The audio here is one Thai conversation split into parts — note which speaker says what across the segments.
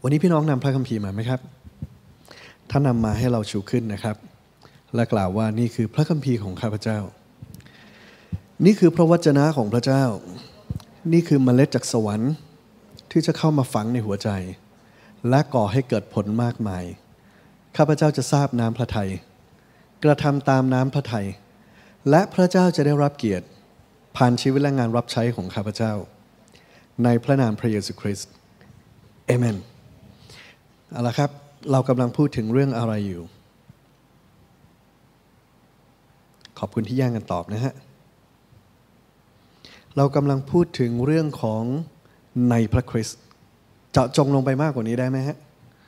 Speaker 1: วันนี้พี่น้องนำพระคัมภีร์มาไหมครับท่านนำมาให้เราชูขึ้นนะครับและกล่าวว่านี่คือพระคัมภีร์ของข้าพเจ้านี่คือพระวจนะของพระเจ้านี่คือเมล็ดจากสวรรค์ที่จะเข้ามาฝังในหัวใจและก่อให้เกิดผลมากมายข้าพเจ้าจะทราบน้ำพระทัยกระทำตามน้ำพระทัยและพระเจ้าจะได้รับเกียรติผ่านชีวิตและงานรับใช้ของข้าพเจ้าในพระนามพระเยซูคริสต์เอเมนเอาละครับเรากำลังพูดถึงเรื่องอะไรอยู่ขอบคุณที่แย่งกันตอบนะฮะเรากำลังพูดถึงเรื่องของในพระคริสต์เจาะจงลงไปมากกว่านี้ได้ไหมฮะ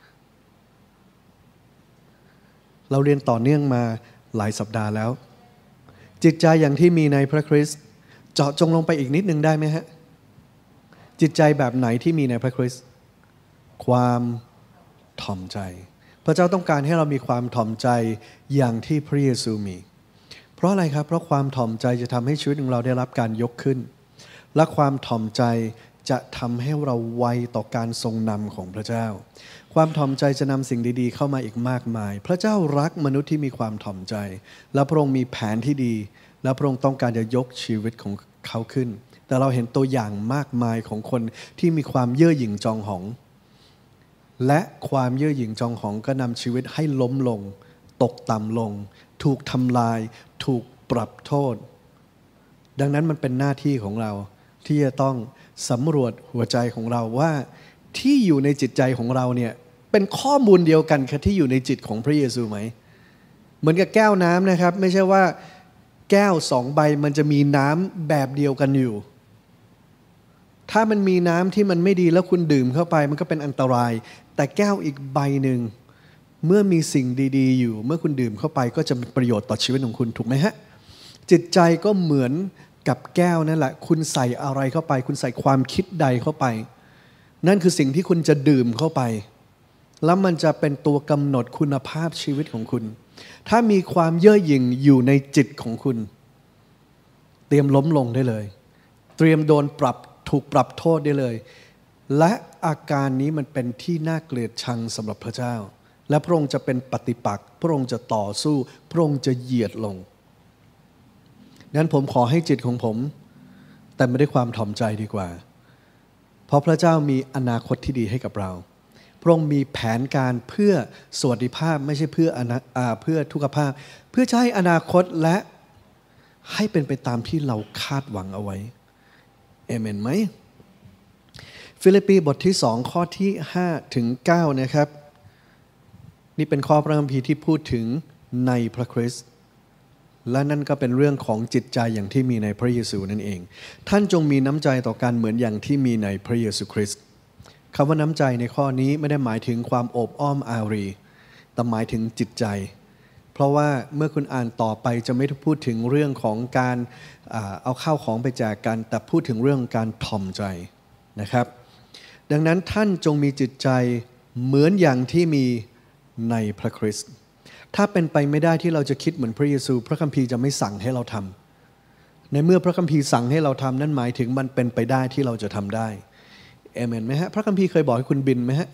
Speaker 1: เราเรียนต่อเนื่องมาหลายสัปดาห์แล้วจิตใจอย่างที่มีในพระคริสต์เจาะจงลงไปอีกนิดนึงได้ไหมฮะจิตใจแบบไหนที่มีในพระคริสต์ความถ่อมใจพระเจ้าต้องการให้เรามีความถ่อมใจอย่างที่พระเยซูมีเพราะอะไรครับเพราะความถ่อมใจจะทำให้ชีวิตของเราได้รับการยกขึ้นและความถ่อมใจจะทำให้เราไวต่อการทรงนำของพระเจ้าความถ่อมใจจะนำสิ่งดีๆเข้ามาอีกมากมายพระเจ้ารักมนุษย์ที่มีความถ่อมใจและพระองค์มีแผนที่ดีและพระองค์ต้องการจะยกชีวิตของเขาขึ้นแต่เราเห็นตัวอย่างมากมายของคนที่มีความเย่อหยิ่งจองหองและความเย่อหยิ่งจองหองก็นำชีวิตให้ล้มลงตกต่ำลงถูกทำลายถูกปรับโทษดังนั้นมันเป็นหน้าที่ของเราที่จะต้องสำรวจหัวใจของเราว่าที่อยู่ในจิตใจของเราเนี่ยเป็นข้อมูลเดียวกันกับที่อยู่ในจิตของพระเยซูไหมเหมือนกับแก้วน้ำนะครับไม่ใช่ว่าแก้ว2ใบมันจะมีน้ำแบบเดียวกันอยู่ถ้ามันมีน้ำที่มันไม่ดีแล้วคุณดื่มเข้าไปมันก็เป็นอันตรายแต่แก้วอีกใบหนึ่งเมื่อมีสิ่งดีๆอยู่เมื่อคุณดื่มเข้าไปก็จะเป็นประโยชน์ต่อชีวิตของคุณถูกไหมฮะจิตใจก็เหมือนกับแก้วนั่นแหละคุณใส่อะไรเข้าไปคุณใส่ความคิดใดเข้าไปนั่นคือสิ่งที่คุณจะดื่มเข้าไปแล้วมันจะเป็นตัวกำหนดคุณภาพชีวิตของคุณถ้ามีความเย่อหยิ่งอยู่ในจิตของคุณเตรียมล้มลงได้เลยเตรียมโดนถูกปรับโทษได้เลยและอาการนี้มันเป็นที่น่าเกลียดชังสำหรับพระเจ้าและพระองค์จะเป็นปฏิปักษ์พระองค์จะต่อสู้พระองค์จะเหยียดลงงั้นผมขอให้จิตของผมแต่ไม่ได้ความถ่อมใจดีกว่าเพราะพระเจ้ามีอนาคตที่ดีให้กับเราพระองค์มีแผนการเพื่อสวัสดิภาพไม่ใช่เพื่อทุกขภาพเพื่อจะให้อนาคตและให้เป็นไปตามที่เราคาดหวังเอาไว้เอเมนไหมฟิลิปปีบทที่2ข้อที่5ถึง9นะครับนี่เป็นข้อพระคัมภีร์ที่พูดถึงในพระคริสต์และนั่นก็เป็นเรื่องของจิตใจอย่างที่มีในพระเยซูนั่นเองท่านจงมีน้ำใจต่อกันเหมือนอย่างที่มีในพระเยซูคริสต์คำว่าน้ำใจในข้อนี้ไม่ได้หมายถึงความโอบอ้อมอารีแต่หมายถึงจิตใจเพราะว่าเมื่อคุณอ่านต่อไปจะไม่ได้พูดถึงเรื่องของการเอาข้าวของไปแจกกันแต่พูดถึงเรื่องการถ่อมใจนะครับดังนั้นท่านจงมีจิตใจเหมือนอย่างที่มีในพระคริสต์ถ้าเป็นไปไม่ได้ที่เราจะคิดเหมือนพระเยซูพระคัมภีร์จะไม่สั่งให้เราทำในเมื่อพระคัมภีร์สั่งให้เราทำนั่นหมายถึงมันเป็นไปได้ที่เราจะทำได้เอเมนไหมฮะพระคัมภีร์เคยบอกให้คุณบินไหมฮะ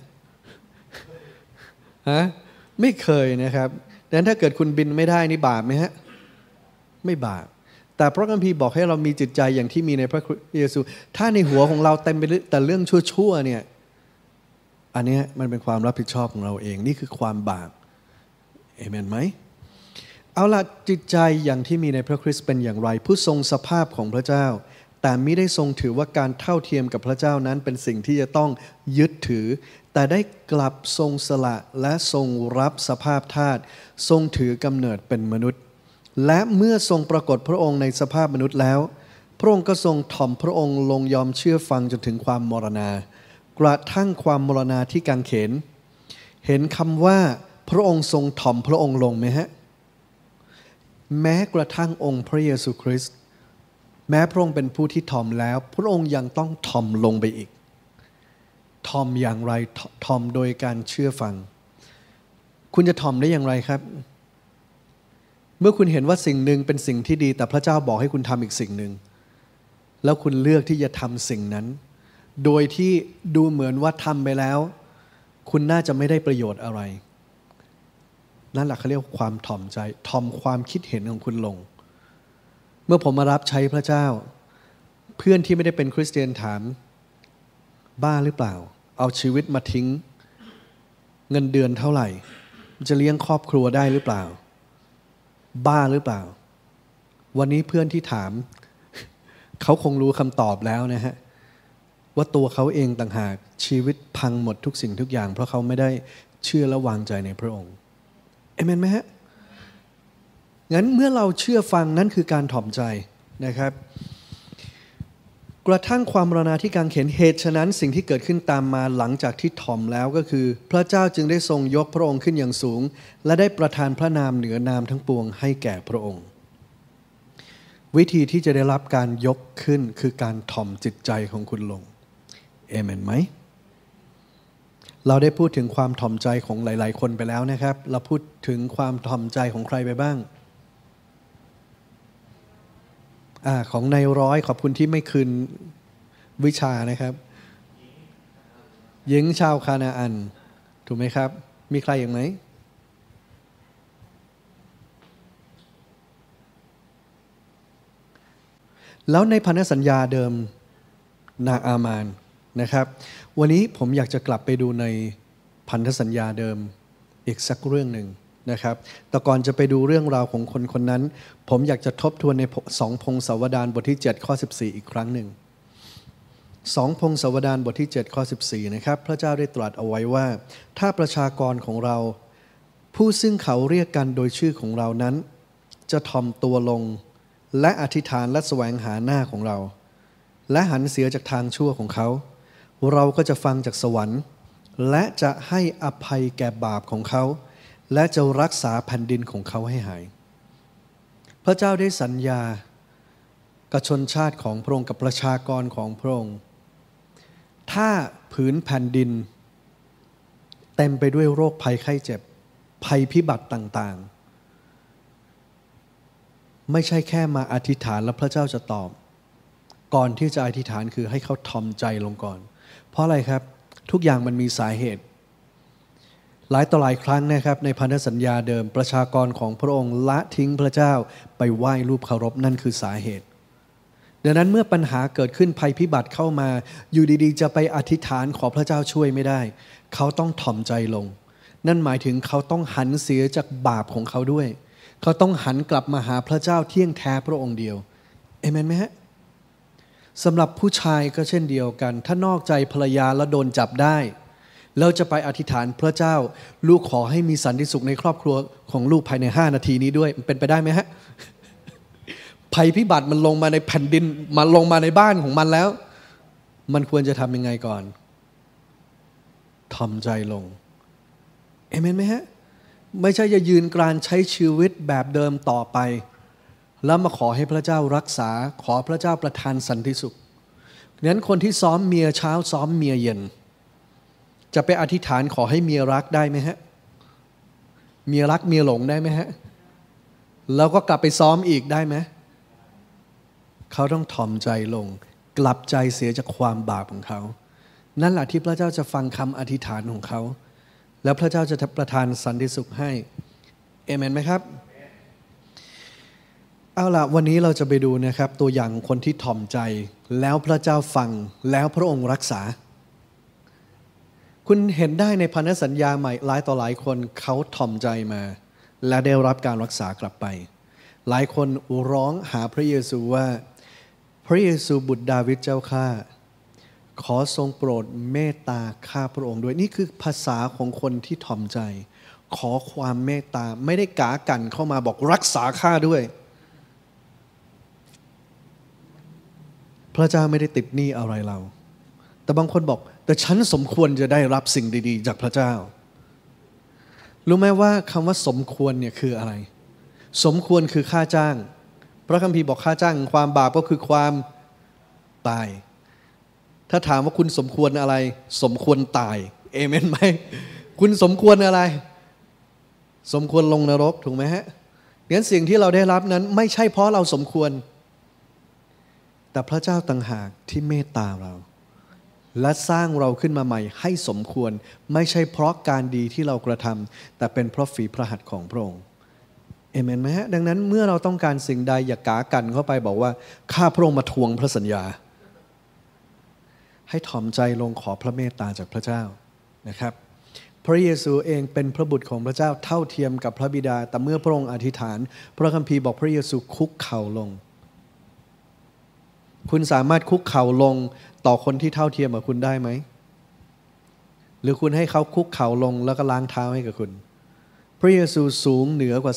Speaker 1: ไม่เคยนะครับดังนั้นถ้าเกิดคุณบินไม่ได้นี่บาปไหมฮะไม่บาปแต่พระคัมภีร์บอกให้เรามีจิตใจอย่างที่มีในพระเยซูถ้าในหัวของเราเต็มไปด้วยแต่เรื่องชั่วๆเนี่ยอันนี้มันเป็นความรับผิดชอบของเราเองนี่คือความบาปเอเมนไหมเอาล่ะจิตใจอย่างที่มีในพระคริสต์เป็นอย่างไรผู้ทรงสภาพของพระเจ้าแต่ไม่ได้ทรงถือว่าการเท่าเทียมกับพระเจ้านั้นเป็นสิ่งที่จะต้องยึดถือแต่ได้กลับทรงสละและทรงรับสภาพธาตุทรงถือกำเนิดเป็นมนุษย์และเมื่อทรงปรากฏพระองค์ในสภาพมนุษย์แล้วพระองค์ก็ทรงถ่อมพระองค์ลงยอมเชื่อฟังจนถึงความมรณากระทั่งความมรณาที่กางเขนเห็นคำว่าพระองค์ทรงถ่อมพระองค์ลงไหมฮะแม้กระทั่งองค์พระเยซูคริสต์แม้พระองค์เป็นผู้ที่ถ่อมแล้วพระองค์ยังต้องถ่อมลงไปอีกถ่อมอย่างไรถ่อมโดยการเชื่อฟังคุณจะถ่อมได้อย่างไรครับเมื่อคุณเห็นว่าสิ่งหนึ่งเป็นสิ่งที่ดีแต่พระเจ้าบอกให้คุณทำอีกสิ่งหนึ่งแล้วคุณเลือกที่จะทำสิ่งนั้นโดยที่ดูเหมือนว่าทำไปแล้วคุณน่าจะไม่ได้ประโยชน์อะไรนั่นแหละเขาเรียกความถ่อมใจถ่อมความคิดเห็นของคุณลงเมื่อผมมารับใช้พระเจ้าเพื่อนที่ไม่ได้เป็นคริสเตียนถามบ้าหรือเปล่าเอาชีวิตมาทิ้งเงินเดือนเท่าไหร่จะเลี้ยงครอบครัวได้หรือเปล่าบ้าหรือเปล่าวันนี้เพื่อนที่ถามเขาคงรู้คำตอบแล้วนะฮะว่าตัวเขาเองต่างหากชีวิตพังหมดทุกสิ่งทุกอย่างเพราะเขาไม่ได้เชื่อและวางใจในพระองค์เอเมนไหมฮะงั้นเมื่อเราเชื่อฟังนั่นคือการถ่อมใจนะครับกระทั่งความมรณาธิการเข็นเหตุฉะนั้นสิ่งที่เกิดขึ้นตามมาหลังจากที่ถ่อมแล้วก็คือพระเจ้าจึงได้ทรงยกพระองค์ขึ้นอย่างสูงและได้ประทานพระนามเหนือนามทั้งปวงให้แก่พระองค์วิธีที่จะได้รับการยกขึ้นคือการถ่อมจิตใจของคุณลงเอเมนไหมเราได้พูดถึงความถ่อมใจของหลายๆคนไปแล้วนะครับเราพูดถึงความถ่อมใจของใครไปบ้างของนายร้อยขอบคุณที่ไม่คืนวิชานะครับหญิงชาวคานาอันถูกไหมครับมีใครอีกไหมแล้วในพันธสัญญาเดิมนางอามานนะครับวันนี้ผมอยากจะกลับไปดูในพันธสัญญาเดิมอีกสักเรื่องหนึ่งนะครับแต่ก่อนจะไปดูเรื่องราวของคนคนนั้นผมอยากจะทบทวนใน2พงศาวดารบทที่7ข้อ14อีกครั้งหนึ่ง2พงศาวดารบทที่7ข้อ14นะครับพระเจ้าได้ตรัสเอาไว้ว่าถ้าประชากรของเราผู้ซึ่งเขาเรียกกันโดยชื่อของเรานั้นจะถ่อมตัวลงและอธิษฐานและแสวงหาหน้าของเราและหันเสียจากทางชั่วของเขาเราก็จะฟังจากสวรรค์และจะให้อภัยแก่บาปของเขาและจะรักษาแผ่นดินของเขาให้หายพระเจ้าได้สัญญากับชนชาติของพระองค์กับประชากรของพระองค์ถ้าผืนแผ่นดินเต็มไปด้วยโรคภัยไข้เจ็บภัยพิบัติต่างๆไม่ใช่แค่มาอธิษฐานแล้วพระเจ้าจะตอบก่อนที่จะอธิษฐานคือให้เขาทอมใจลงก่อนเพราะอะไรครับทุกอย่างมันมีสาเหตุหลายต่อหลายครั้งนะครับในพันธสัญญาเดิมประชากรของพระองค์ละทิ้งพระเจ้าไปไหว้รูปเคารพนั่นคือสาเหตุดังนั้นเมื่อปัญหาเกิดขึ้นภัยพิบัติเข้ามาอยู่ดีๆจะไปอธิษฐานขอพระเจ้าช่วยไม่ได้เขาต้องถ่อมใจลงนั่นหมายถึงเขาต้องหันเสียจากบาปของเขาด้วยเขาต้องหันกลับมาหาพระเจ้าเที่ยงแท้พระองค์เดียวเอเมนไหมฮะสำหรับผู้ชายก็เช่นเดียวกันถ้านอกใจภรรยาแล้วโดนจับได้เราจะไปอธิษฐานพระเจ้าลูกขอให้มีสันติสุขในครอบครัวของลูกภายใน5 นาทีนี้ด้วยมันเป็นไปได้ไหมฮะภัยพิบัติมันลงมาในแผ่นดินมันลงมาในบ้านของมันแล้วมันควรจะทำยังไงก่อนทำใจลงเอเมนไหมฮะไม่ใช่จะยืนกรานใช้ชีวิตแบบเดิมต่อไปแล้วมาขอให้พระเจ้ารักษาขอพระเจ้าประทานสันติสุขงั้นคนที่ซ้อมเมียเช้าซ้อมเมียเย็นจะไปอธิษฐานขอให้เมียรักได้ไหมฮะเมียรักเมียหลงได้ไหมฮะแล้วก็กลับไปซ้อมอีกได้ไหมเขาต้องถ่อมใจลงกลับใจเสียจากความบาปของเขานั่นแหละที่พระเจ้าจะฟังคำอธิษฐานของเขาแล้วพระเจ้าจะประทานสันติสุขให้เอเมนไหมครับเอาล่ะวันนี้เราจะไปดูนะครับตัวอย่างคนที่ถ่อมใจแล้วพระเจ้าฟังแล้วพระองค์รักษาคุณเห็นได้ในพันธสัญญาใหม่หลายต่อหลายคนเขาถ่อมใจมาและได้รับการรักษากลับไปหลายคนร้องหาพระเยซูว่าพระเยซูบุตรดาวิดเจ้าข้าขอทรงโปรดเมตตาข้าพระองค์ด้วยนี่คือภาษาของคนที่ถ่อมใจขอความเมตตาไม่ได้กากันเข้ามาบอกรักษาข้าด้วยพระเจ้าไม่ได้ติดหนี้อะไรเราแต่บางคนบอกแต่ฉันสมควรจะได้รับสิ่งดีๆจากพระเจ้ารู้ไหมว่าคำว่าสมควรเนี่ยคืออะไรสมควรคือค่าจ้างพระคัมภีร์บอกค่าจ้างความบาปก็คือความตายถ้าถามว่าคุณสมควรอะไรสมควรตายเอเมนไหมคุณสมควรอะไรสมควรลงนรกถูกไหมฮะงั้นสิ่งที่เราได้รับนั้นไม่ใช่เพราะเราสมควรแต่พระเจ้าต่างหากที่เมตตาเราและสร้างเราขึ้นมาใหม่ให้สมควรไม่ใช่เพราะการดีที่เรากระทำแต่เป็นเพราะฝีพระหัตถ์ของพระองค์เอเมนไหมฮะดังนั้นเมื่อเราต้องการสิ่งใดอย่ากากันเข้าไปบอกว่าข้าพระองค์มาทวงพระสัญญาให้ถ่อมใจลงขอพระเมตตาจากพระเจ้านะครับพระเยซูเองเป็นพระบุตรของพระเจ้าเท่าเทียมกับพระบิดาแต่เมื่อพระองค์อธิษฐานพระคัมภีร์บอกพระเยซูคุกเข่าลงคุณสามารถคุกเข่าลงต่อคนที่เท่าเทียมกับคุณได้ไหมหรือคุณให้เขาคุกเข่าลงแล้วก็ล้างเท้าให้กับคุณพระเยซูสูงเหนือกว่า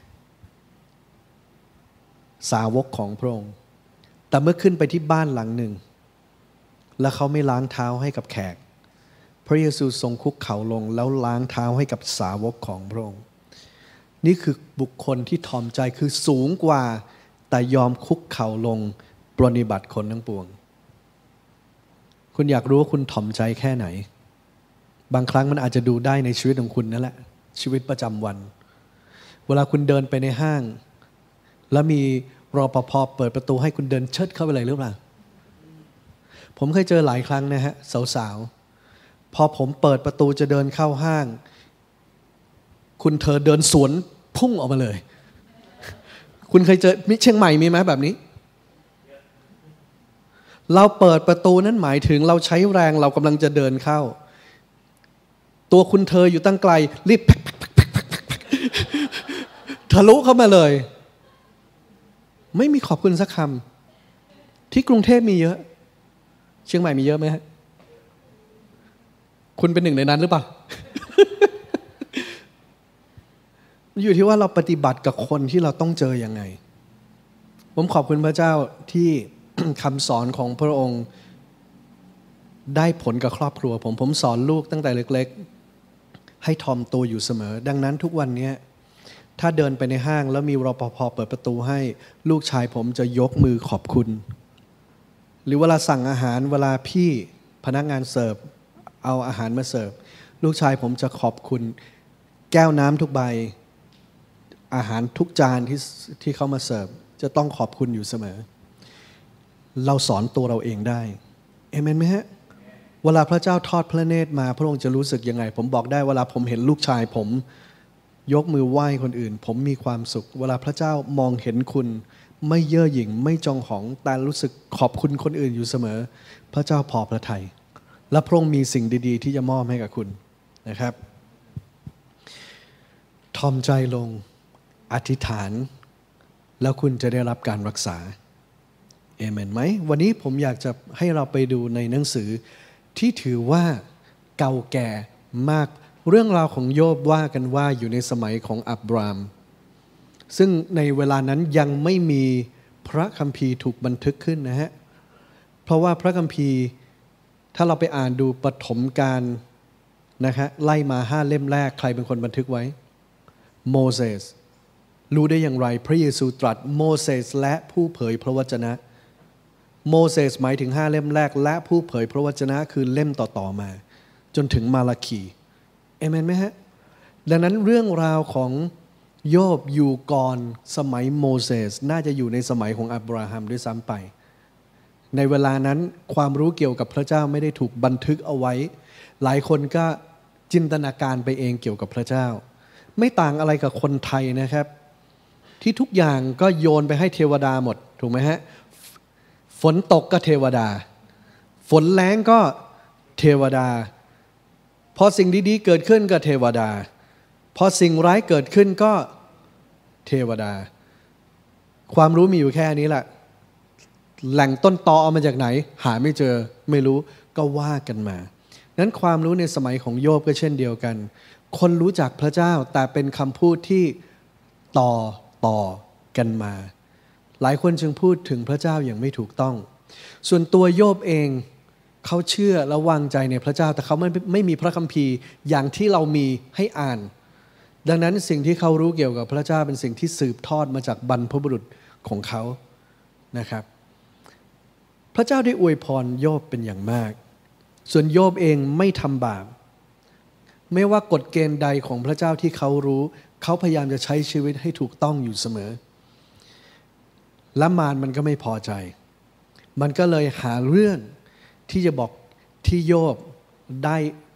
Speaker 1: สาวกของพระองค์แต่เมื่อขึ้นไปที่บ้านหลังหนึ่งแล้วเขาไม่ล้างเท้าให้กับแขกพระเยซูทรงคุกเข่าลงแล้วล้างเท้าให้กับสาวกของพระองค์นี่คือบุคคลที่ถ่อมใจคือสูงกว่าแต่ยอมคุกเข่าลงปรนนิบัติคนทั้งปวงคุณอยากรู้ว่าคุณถ่อมใจแค่ไหนบางครั้งมันอาจจะดูได้ในชีวิตของคุณนั่นแหละชีวิตประจำวันเวลาคุณเดินไปในห้างแล้วมีรปภ.เปิดประตูให้คุณเดินเชิดเข้าไปเลยหรือเปล่าผมเคยเจอหลายครั้งนะฮะสาวๆพอผมเปิดประตูจะเดินเข้าห้างคุณเธอเดินสวนพุ่งออกมาเลยคุณเคยเจอเชียงใหม่มีไหมแบบนี้เราเปิดประตูนั้นหมายถึงเราใช้แรงเรากำลังจะเดินเข้าตัวคุณเธออยู่ตั้งไกลรีบทะลุเข้ามาเลยไม่มีขอบคุณสักคำที่กรุงเทพมีเยอะเชียงใหม่มีเยอะไหมฮะคุณเป็นหนึ่งในนั้นหรือเปล่า อยู่ที่ว่าเราปฏิบัติกับคนที่เราต้องเจอยังไงผมขอบคุณพระเจ้าที่ คำสอนของพระองค์ได้ผลกับครอบครัวผมสอนลูกตั้งแต่เล็กๆให้ทอมตัวอยู่เสมอดังนั้นทุกวันนี้ถ้าเดินไปในห้างแล้วมีรปภ.เปิดประตูให้ลูกชายผมจะยกมือขอบคุณหรือเวลาสั่งอาหารเวลาพี่พนักงานเสิร์ฟเอาอาหารมาเสิร์ฟลูกชายผมจะขอบคุณแก้วน้ำทุกใบอาหารทุกจานที่เขามาเสิร์ฟจะต้องขอบคุณอยู่เสมอเราสอนตัวเราเองได้เอเมนไหมฮะเวลาพระเจ้าทอดพระเนตรมาพระองค์จะรู้สึกยังไงผมบอกได้เวลาผมเห็นลูกชายผมยกมือไหว้คนอื่นผมมีความสุขเวลาพระเจ้ามองเห็นคุณไม่เย่อหยิ่งไม่จองหองแต่รู้สึกขอบคุณคนอื่นอยู่เสมอพระเจ้าพอพระทัยและพระองค์มีสิ่งดีๆที่จะมอบให้กับคุณนะครับทอมใจลงอธิษฐานแล้วคุณจะได้รับการรักษาเอเมนไหมวันนี้ผมอยากจะให้เราไปดูในหนังสือที่ถือว่าเก่าแก่มากเรื่องราวของโยบว่ากันว่าอยู่ในสมัยของอับรามซึ่งในเวลานั้นยังไม่มีพระคัมภีร์ถูกบันทึกขึ้นนะฮะเพราะว่าพระคัมภีร์ถ้าเราไปอ่านดูปฐมกาลนะคะไล่มา5เล่มแรกใครเป็นคนบันทึกไว้โมเสสรู้ได้อย่างไรพระเยซูตรัสโมเสสและผู้เผยพระวจนะโมเสสหมายถึง5เล่มแรกและผู้เผยพระวจนะคือเล่มต่อๆมาจนถึงมาลาคีเอเมนไหมฮะดังนั้นเรื่องราวของโยบอยู่ก่อนสมัยโมเสสน่าจะอยู่ในสมัยของอับราฮัมด้วยซ้ำไปในเวลานั้นความรู้เกี่ยวกับพระเจ้าไม่ได้ถูกบันทึกเอาไว้หลายคนก็จินตนาการไปเองเกี่ยวกับพระเจ้าไม่ต่างอะไรกับคนไทยนะครับที่ทุกอย่างก็โยนไปให้เทวดาหมดถูกไหมฮะฝนตกก็เทวดาฝนแล้งก็เทวดาพอสิ่งดีๆเกิดขึ้นก็เทวดาพอสิ่งร้ายเกิดขึ้นก็เทวดาความรู้มีอยู่แค่นี้แหละแหล่งต้นตอเอามาจากไหนหาไม่เจอไม่รู้ก็ว่ากันมานั้นความรู้ในสมัยของโยบก็เช่นเดียวกันคนรู้จักพระเจ้าแต่เป็นคำพูดที่ต่อกันมาหลายคนจึงพูดถึงพระเจ้าอย่างไม่ถูกต้องส่วนตัวโยบเองเขาเชื่อและวางใจในพระเจ้าแต่เขาไม่มีพระคัมภีร์อย่างที่เรามีให้อ่านดังนั้นสิ่งที่เขารู้เกี่ยวกับพระเจ้าเป็นสิ่งที่สืบทอดมาจากบรรพบุรุษของเขานะครับพระเจ้าได้อวยพรโยบเป็นอย่างมากส่วนโยบเองไม่ทำบาปไม่ว่ากฎเกณฑ์ใดของพระเจ้าที่เขารู้เขาพยายามจะใช้ชีวิตให้ถูกต้องอยู่เสมอและมารมันก็ไม่พอใจมันก็เลยหาเรื่องที่จะบอกที่โยบได้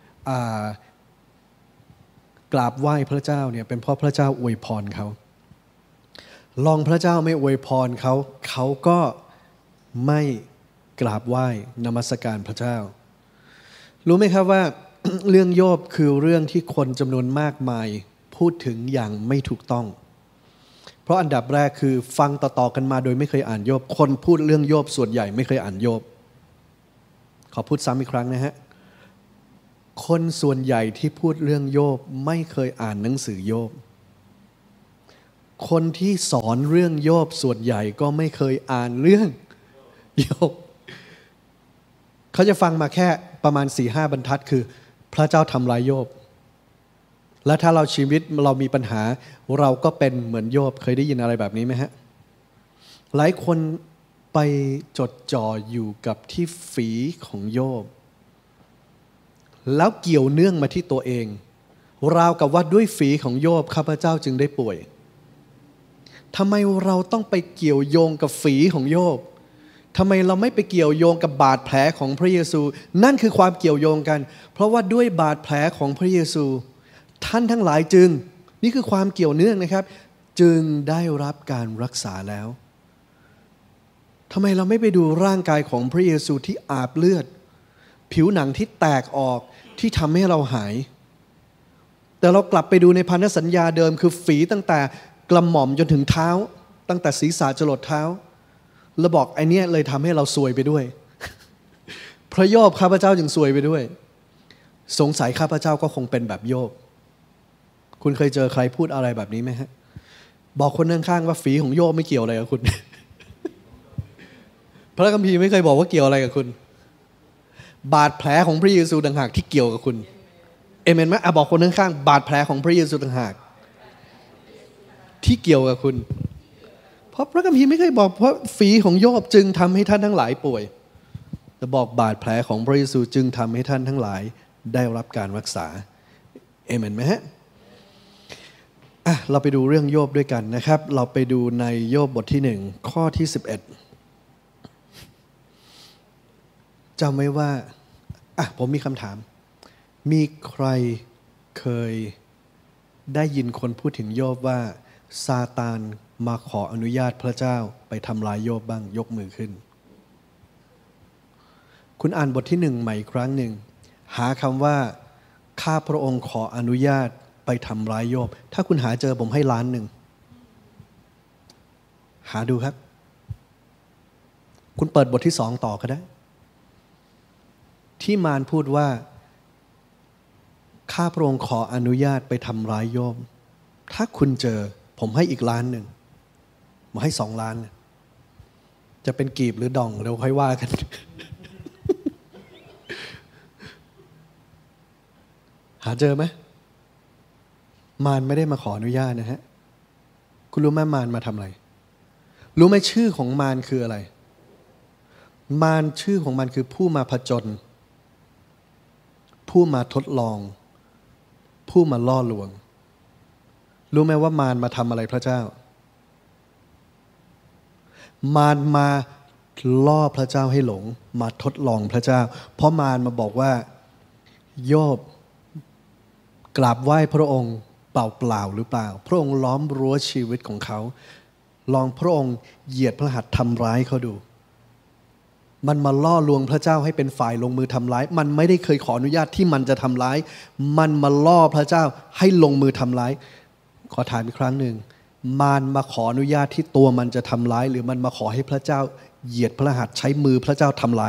Speaker 1: กราบไหว้พระเจ้าเนี่ยเป็นเพราะพระเจ้าอวยพรเขาลองพระเจ้าไม่อวยพรเขาเขาก็ไม่กราบไหว้นมัสการพระเจ้ารู้ไหมครับว่า เรื่องโยบคือเรื่องที่คนจำนวนมากมายพูดถึงอย่างไม่ถูกต้องเพราะอันดับแรกคือฟังต่อๆกันมาโดยไม่เคยอ่านโยบคนพูดเรื่องโยบส่วนใหญ่ไม่เคยอ่านโยบขอพูดซ้ำอีกครั้งนะฮะคนส่วนใหญ่ที่พูดเรื่องโยบไม่เคยอ่านหนังสือโยบคนที่สอนเรื่องโยบส่วนใหญ่ก็ไม่เคยอ่านเรื่องโยบเขาจะฟังมาแค่ประมาณ 4-5 บรรทัดคือพระเจ้าทำร้ายโยบและถ้าเราชีวิตเรามีปัญหาเราก็เป็นเหมือนโยบเคยได้ยินอะไรแบบนี้ไหมฮะหลายคนไปจดจ่ออยู่กับที่ฝีของโยบแล้วเกี่ยวเนื่องมาที่ตัวเองราวกับว่าด้วยฝีของโยบข้าพเจ้าจึงได้ป่วยทำไมเราต้องไปเกี่ยวโยงกับฝีของโยบทำไมเราไม่ไปเกี่ยวโยงกับบาดแผลของพระเยซูนั่นคือความเกี่ยวโยงกันเพราะว่าด้วยบาดแผลของพระเยซูท่านทั้งหลายจึงนี่คือความเกี่ยวเนื่องนะครับจึงได้รับการรักษาแล้วทำไมเราไม่ไปดูร่างกายของพระเยซูที่อาบเลือดผิวหนังที่แตกออกที่ทำให้เราหายแต่เรากลับไปดูในพันธสัญญาเดิมคือฝีตั้งแต่กระหม่อมจนถึงเท้าตั้งแต่ศีรษะจรดเท้าแล้วบอกไอ้นี่เลยทำให้เราซวยไปด้วย พระโยบข้าพเจ้าจึงซวยไปด้วยสงสัยข้าพเจ้าก็คงเป็นแบบโยบคุณเคยเจอใครพูดอะไรแบบนี้ไหมฮะบอกคนข้างๆว่าฝีของโยบไม่เกี่ยวอะไรกับคุณ พระคัมภีร์ไม่เคยบอกว่าเกี่ยวอะไรกับคุณบาดแผลของพระเยซูต่างหากที่เกี่ยวกับคุณเอเมนไหมบอกคนข้างๆบาดแผลของพระเยซูต่างหากที่เกี่ยวกับคุณเพราะพระคัมภีร์ไม่เคยบอกเพราะฝีของโยบจึงทำให้ท่านทั้งหลายป่วยแต่บอกบาดแผลของพระเยซูจึงทำให้ท่านทั้งหลายได้รับการรักษาเอเมนไหมฮะเราไปดูเรื่องโยบด้วยกันนะครับเราไปดูในโยบบทที่1ข้อที่11จำไว้ว่าผมมีคำถามมีใครเคยได้ยินคนพูดถึงโยบว่าซาตานมาขออนุญาตพระเจ้าไปทำลายโยบบ้างยกมือขึ้นคุณอ่านบทที่1ใหม่อีกครั้งหนึ่งหาคำว่าข้าพระองค์ขออนุญาตไปทำร้ายโยบถ้าคุณหาเจอผมให้1,000,000หาดูครับคุณเปิดบทที่2ต่อก็ได้ที่มารพูดว่าข้าพระองค์ขออนุญาตไปทำร้ายโยบถ้าคุณเจอผมให้อีก1,000,000มาให้2,000,000จะเป็นกีบหรือดองเราค่อยว่ากัน หาเจอไหมมารไม่ได้มาขออนุญาตนะฮะคุณรู้ไหมมารมาทำอะไรรู้ไหมชื่อของมารคืออะไรมารชื่อของมันคือผู้มาผจญผู้มาทดลองผู้มาล่อลวงรู้ไหมว่ามารมาทำอะไรพระเจ้ามารมาล่อพระเจ้าให้หลงมาทดลองพระเจ้าเพราะมารมาบอกว่าโยบกราบไหว้พระองค์เปล่าหรือเปล่าพระองค์ล้อมรั้วชีวิตของเขาลองพระองค์เหยียดพระหัตถ์ทำร้ายเขาดูมันมาล่อลวงพระเจ้าให้เป็นฝ่ายลงมือทำร้ายมันไม่ได้เคยขออนุญาตที่มันจะทำร้ายมันมาล่อพระเจ้าให้ลงมือทำร้ายขอถามอีกครั้งหนึ่งมารมาขออนุญาตที่ตัวมันจะทำร้ายหรือมันมาขอให้พระเจ้าเหยียดพระหัตถ์ใช้มือพระเจ้าทำร้าย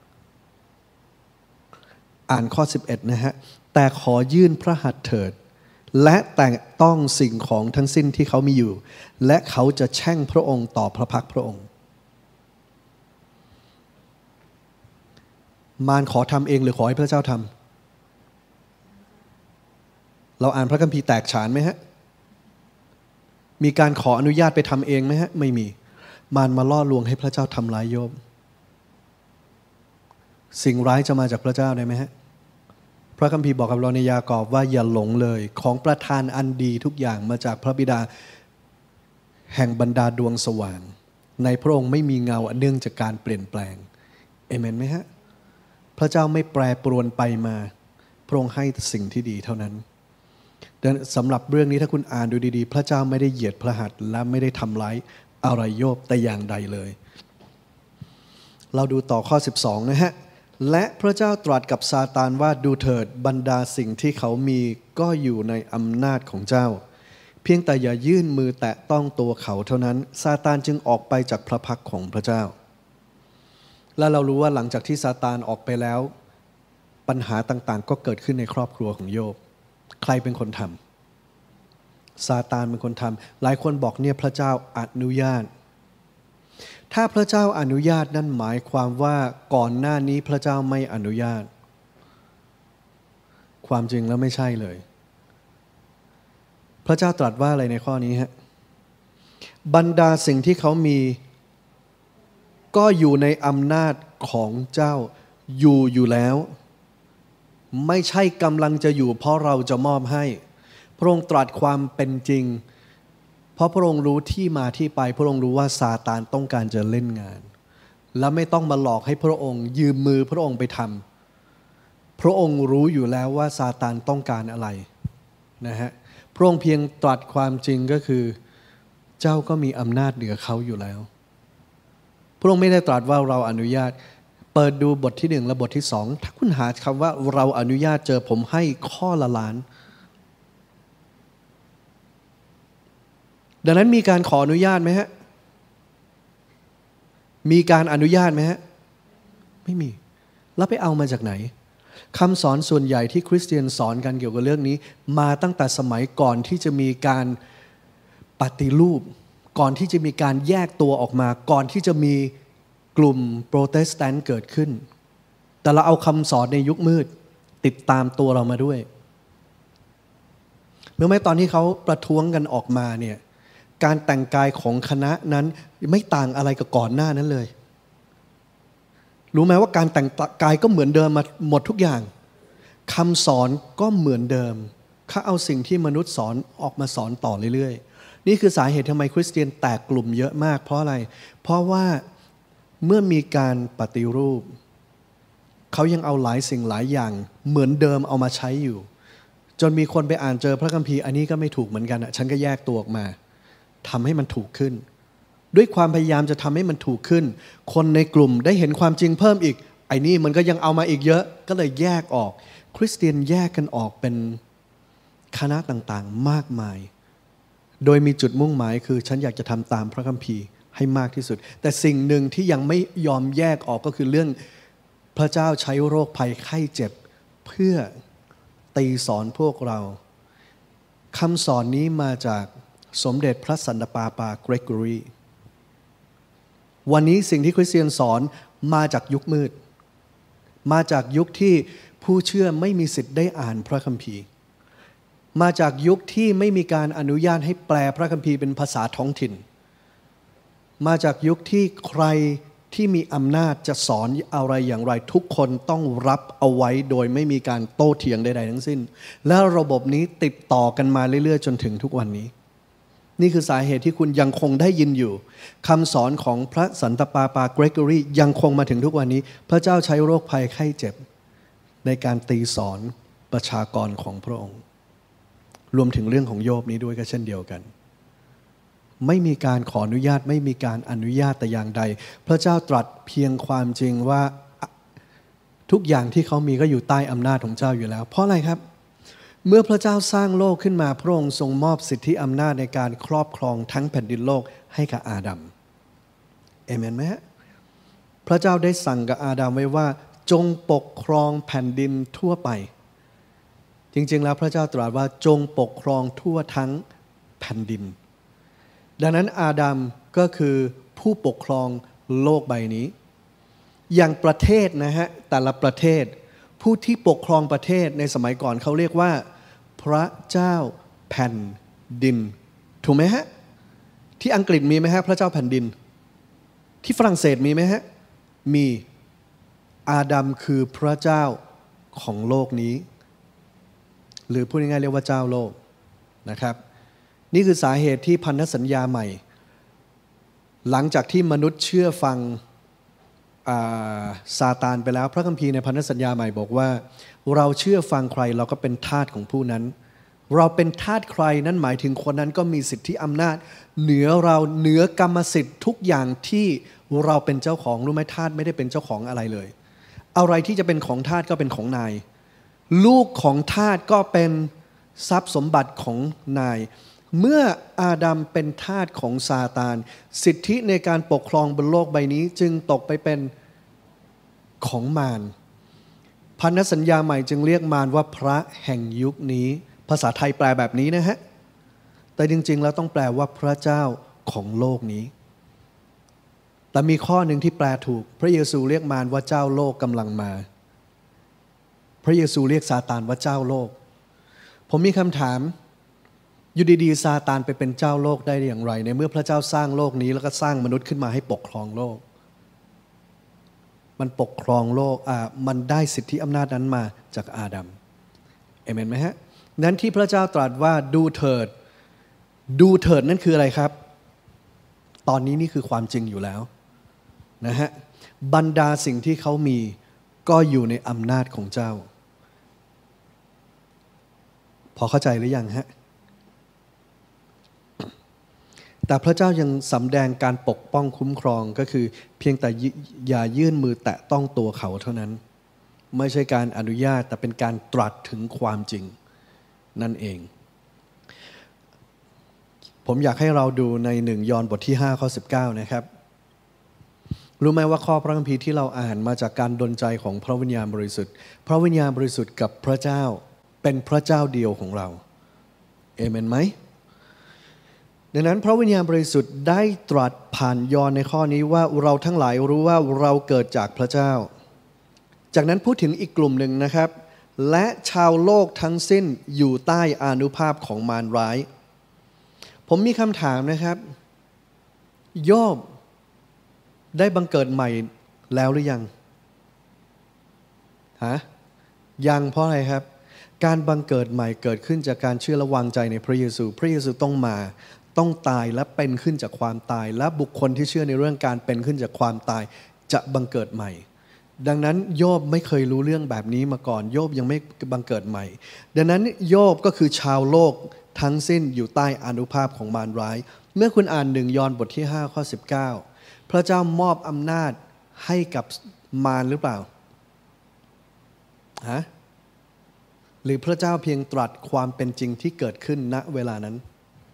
Speaker 1: อ่านข้อ11นะฮะแต่ขอยื่นพระหัตถ์เถิดและแต่ต้องสิ่งของทั้งสิ้นที่เขามีอยู่และเขาจะแช่งพระองค์ต่อพระพักพระองค์มารขอทำเองหรือขอให้พระเจ้าทำเราอ่านพระคัมภีร์แตกฉานไหมฮะมีการขออนุญาตไปทำเองไหมฮะไม่มีมารมาล่อลวงให้พระเจ้าทำร้ายโยบสิ่งร้ายจะมาจากพระเจ้าได้ไหมฮะพระคัมภีร์บอกกับเราในยากอบว่าอย่าหลงเลยของประทานอันดีทุกอย่างมาจากพระบิดาแห่งบรรดาดวงสว่างในพระองค์ไม่มีเงาอันเนื่องจากการเปลี่ยนแปลงเอเมนไหมฮะพระเจ้าไม่แปรปรวนไปมาพระองค์ให้สิ่งที่ดีเท่านั้นดังนั้นสำหรับเรื่องนี้ถ้าคุณอ่านดูดีๆพระเจ้าไม่ได้เหยียดพระหัตถ์และไม่ได้ทำร้ายอะไรโยบแต่อย่างใดเลยเราดูต่อข้อ12นะฮะและพระเจ้าตรัสกับซาตานว่าดูเถิดบรรดาสิ่งที่เขามีก็อยู่ในอำนาจของเจ้าเพียงแต่อย่ายื่นมือแตะต้องตัวเขาเท่านั้นซาตานจึงออกไปจากพระพักของพระเจ้าและเรารู้ว่าหลังจากที่ซาตานออกไปแล้วปัญหาต่างๆก็เกิดขึ้นในครอบครัวของโยบใครเป็นคนทำซาตานเป็นคนทำหลายคนบอกเนี่ยพระเจ้าอนุญาตถ้าพระเจ้าอนุญาตนั่นหมายความว่าก่อนหน้านี้พระเจ้าไม่อนุญาตความจริงแล้วไม่ใช่เลยพระเจ้าตรัสว่าอะไรในข้อนี้ฮะบรรดาสิ่งที่เขามีก็อยู่ในอำนาจของเจ้าอยู่แล้วไม่ใช่กำลังจะอยู่เพราะเราจะมอบให้พระองค์ตรัสความเป็นจริงเพราะพระองค์รู้ที่มาที่ไปพระองค์รู้ว่าซาตานต้องการจะเล่นงานและไม่ต้องมาหลอกให้พระองค์ยืมมือพระองค์ไปทำพระองค์รู้อยู่แล้วว่าซาตานต้องการอะไรนะฮะพระองค์เพียงตรัสความจริงก็คือเจ้าก็มีอำนาจเหนือเขาอยู่แล้วพระองค์ไม่ได้ตรัสว่าเราอนุญาตเปิดดูบทที่1และบทที่2ถ้าคุณหาคำว่าเราอนุญาตเจอผมให้ข้อละล้านดังนั้นมีการขออนุญาตไหมฮะมีการอนุญาตไหมฮะไม่มีแล้วไปเอามาจากไหนคำสอนส่วนใหญ่ที่คริสเตียนสอนกันเกี่ยวกับเรื่องนี้มาตั้งแต่สมัยก่อนที่จะมีการปฏิรูปก่อนที่จะมีการแยกตัวออกมาก่อนที่จะมีกลุ่มโปรเตสแตนต์เกิดขึ้นแต่เราเอาคำสอนในยุคมืดติดตามตัวเรามาด้วยเมื่อไม่ตอนที่เขาประท้วงกันออกมาเนี่ยการแต่งกายของคณะนั้นไม่ต่างอะไรกับก่อนหน้านั้นเลยรู้ไหมว่าการแต่งกายก็เหมือนเดิมมาหมดทุกอย่างคำสอนก็เหมือนเดิมเขาเอาสิ่งที่มนุษย์สอนออกมาสอนต่อเรื่อยๆนี่คือสาเหตุทำไมคริสเตียนแตกกลุ่มเยอะมากเพราะอะไรเพราะว่าเมื่อมีการปฏิรูปเขายังเอาหลายสิ่งหลายอย่างเหมือนเดิมเอามาใช้อยู่จนมีคนไปอ่านเจอพระคัมภีร์อันนี้ก็ไม่ถูกเหมือนกันฉันก็แยกตัวออกมาทำให้มันถูกขึ้นด้วยความพยายามจะทำให้มันถูกขึ้นคนในกลุ่มได้เห็นความจริงเพิ่มอีกไอ้นี่มันก็ยังเอามาอีกเยอะก็เลยแยกออกคริสเตียนแยกกันออกเป็นคณะต่างๆมากมายโดยมีจุดมุ่งหมายคือฉันอยากจะทำตามพระคัมภีร์ให้มากที่สุดแต่สิ่งหนึ่งที่ยังไม่ยอมแยกออกก็คือเรื่องพระเจ้าใช้โรคภัยไข้เจ็บเพื่อตีสอนพวกเราคำสอนนี้มาจากสมเด็จพระสันตะปาปาเกรกอรีวันนี้สิ่งที่คริสเตียนสอนมาจากยุคมืดมาจากยุคที่ผู้เชื่อไม่มีสิทธิ์ได้อ่านพระคัมภีร์มาจากยุคที่ไม่มีการอนุญาตให้แปลพระคัมภีร์เป็นภาษาท้องถิ่นมาจากยุคที่ใครที่มีอำนาจจะสอนอะไรอย่างไรทุกคนต้องรับเอาไว้โดยไม่มีการโต้เถียงใดๆทั้งสิ้นและระบบนี้ติดต่อกันมาเรื่อยๆจนถึงทุกวันนี้นี่คือสาเหตุที่คุณยังคงได้ยินอยู่คำสอนของพระสันตะปาปาเกรกอรียังคงมาถึงทุกวันนี้พระเจ้าใช้โรคภัยไข้เจ็บในการตีสอนประชากรของพระองค์รวมถึงเรื่องของโยบนี้ด้วยก็เช่นเดียวกันไม่มีการขออนุญาตไม่มีการอนุญาตแต่อย่างใดพระเจ้าตรัสเพียงความจริงว่าทุกอย่างที่เขามีก็อยู่ใต้อำนาจของเจ้าอยู่แล้วเพราะอะไรครับเมื่อพระเจ้าสร้างโลกขึ้นมาพระองค์ทรงมอบสิทธิอำนาจในการครอบครองทั้งแผ่นดินโลกให้กับอาดัมเอเมนไหมฮะพระเจ้าได้สั่งกับอาดัมไว้ว่าจงปกครองแผ่นดินทั่วไปจริงๆแล้วพระเจ้าตรัสว่าจงปกครองทั่วทั้งแผ่นดินดังนั้นอาดัมก็คือผู้ปกครองโลกใบนี้อย่างประเทศนะฮะแต่ละประเทศผู้ที่ปกครองประเทศในสมัยก่อนเขาเรียกว่าพระเจ้าแผ่นดินถูกไหมฮะที่อังกฤษมีไหมฮะพระเจ้าแผ่นดินที่ฝรั่งเศสมีไหมฮะมีอาดัมคือพระเจ้าของโลกนี้หรือพูดง่ายๆเรียกว่าเจ้าโลกนะครับนี่คือสาเหตุที่พันธสัญญาใหม่หลังจากที่มนุษย์เชื่อฟังซาตานไปแล้วพระคัมภีร์ในพันธสัญญาใหม่บอกว่าเราเชื่อฟังใครเราก็เป็นทาสของผู้นั้นเราเป็นทาสใครนั่นหมายถึงคนนั้นก็มีสิทธิอำนาจเหนือเราเหนือกรรมสิทธิ์ทุกอย่างที่เราเป็นเจ้าของรู้ไหมทาสไม่ได้เป็นเจ้าของอะไรเลยอะไรที่จะเป็นของทาสก็เป็นของนายลูกของทาสก็เป็นทรัพย์สมบัติของนายเมื่ออาดัมเป็นทาสของซาตานสิทธิในการปกครองบนโลกใบนี้จึงตกไปเป็นของมารพันธสัญญาใหม่จึงเรียกมารว่าพระแห่งยุคนี้ภาษาไทยแปลแบบนี้นะฮะแต่จริงๆแล้วต้องแปลว่าพระเจ้าของโลกนี้แต่มีข้อหนึ่งที่แปลถูกพระเยซูเรียกมารว่าเจ้าโลกกำลังมาพระเยซูเรียกซาตานว่าเจ้าโลกผมมีคำถามอยู่ดีๆซาตานไปเป็นเจ้าโลกได้อย่างไรในเมื่อพระเจ้าสร้างโลกนี้แล้วก็สร้างมนุษย์ขึ้นมาให้ปกครองโลกมันปกครองโลกมันได้สิทธิอำนาจนั้นมาจากอาดัมเอเมนไหมฮะนั้นที่พระเจ้าตรัสว่าดูเถิดนั่นคืออะไรครับตอนนี้นี่คือความจริงอยู่แล้วนะฮะบรรดาสิ่งที่เขามีก็อยู่ในอำนาจของเจ้าพอเข้าใจหรือยังฮะแต่พระเจ้ายังสำแดงการปกป้องคุ้มครองก็คือเพียงแต่อย่ายื่นมือแตะต้องตัวเขาเท่านั้นไม่ใช่การอนุญาตแต่เป็นการตรัสถึงความจริงนั่นเองผมอยากให้เราดูใน1 ยอห์นบทที่5 ข้อ 19นะครับรู้ไหมว่าข้อพระคัมภีร์ที่เราอ่านมาจากการดลใจของพระวิญญาณบริสุทธิ์พระวิญญาณบริสุทธิ์กับพระเจ้าเป็นพระเจ้าเดียวของเราเอเมนไหมดังนั้นพระวิญญาณบริสุทธิ์ได้ตรัสผ่านยอห์นในข้อนี้ว่าเราทั้งหลายรู้ว่าเราเกิดจากพระเจ้าจากนั้นพูดถึงอีกกลุ่มหนึ่งนะครับและชาวโลกทั้งสิ้นอยู่ใต้อานุภาพของมารร้ายผมมีคำถามนะครับโยบได้บังเกิดใหม่แล้วหรือยังยังเพราะอะไรครับการบังเกิดใหม่เกิดขึ้นจากการเชื่อและวางใจในพระเยซูพระเยซูต้องมาต้องตายและเป็นขึ้นจากความตายและบุคคลที่เชื่อในเรื่องการเป็นขึ้นจากความตายจะบังเกิดใหม่ดังนั้นโยบไม่เคยรู้เรื่องแบบนี้มาก่อนโยบยังไม่บังเกิดใหม่ดังนั้นโยบก็คือชาวโลกทั้งสิ้นอยู่ใต้อานุภาพของมารร้ายเมื่อคุณอ่าน1 ยอห์นบทที่5 ข้อ 19พระเจ้ามอบอำนาจให้กับมารหรือเปล่าหรือพระเจ้าเพียงตรัสความเป็นจริงที่เกิดขึ้นณเวลานั้น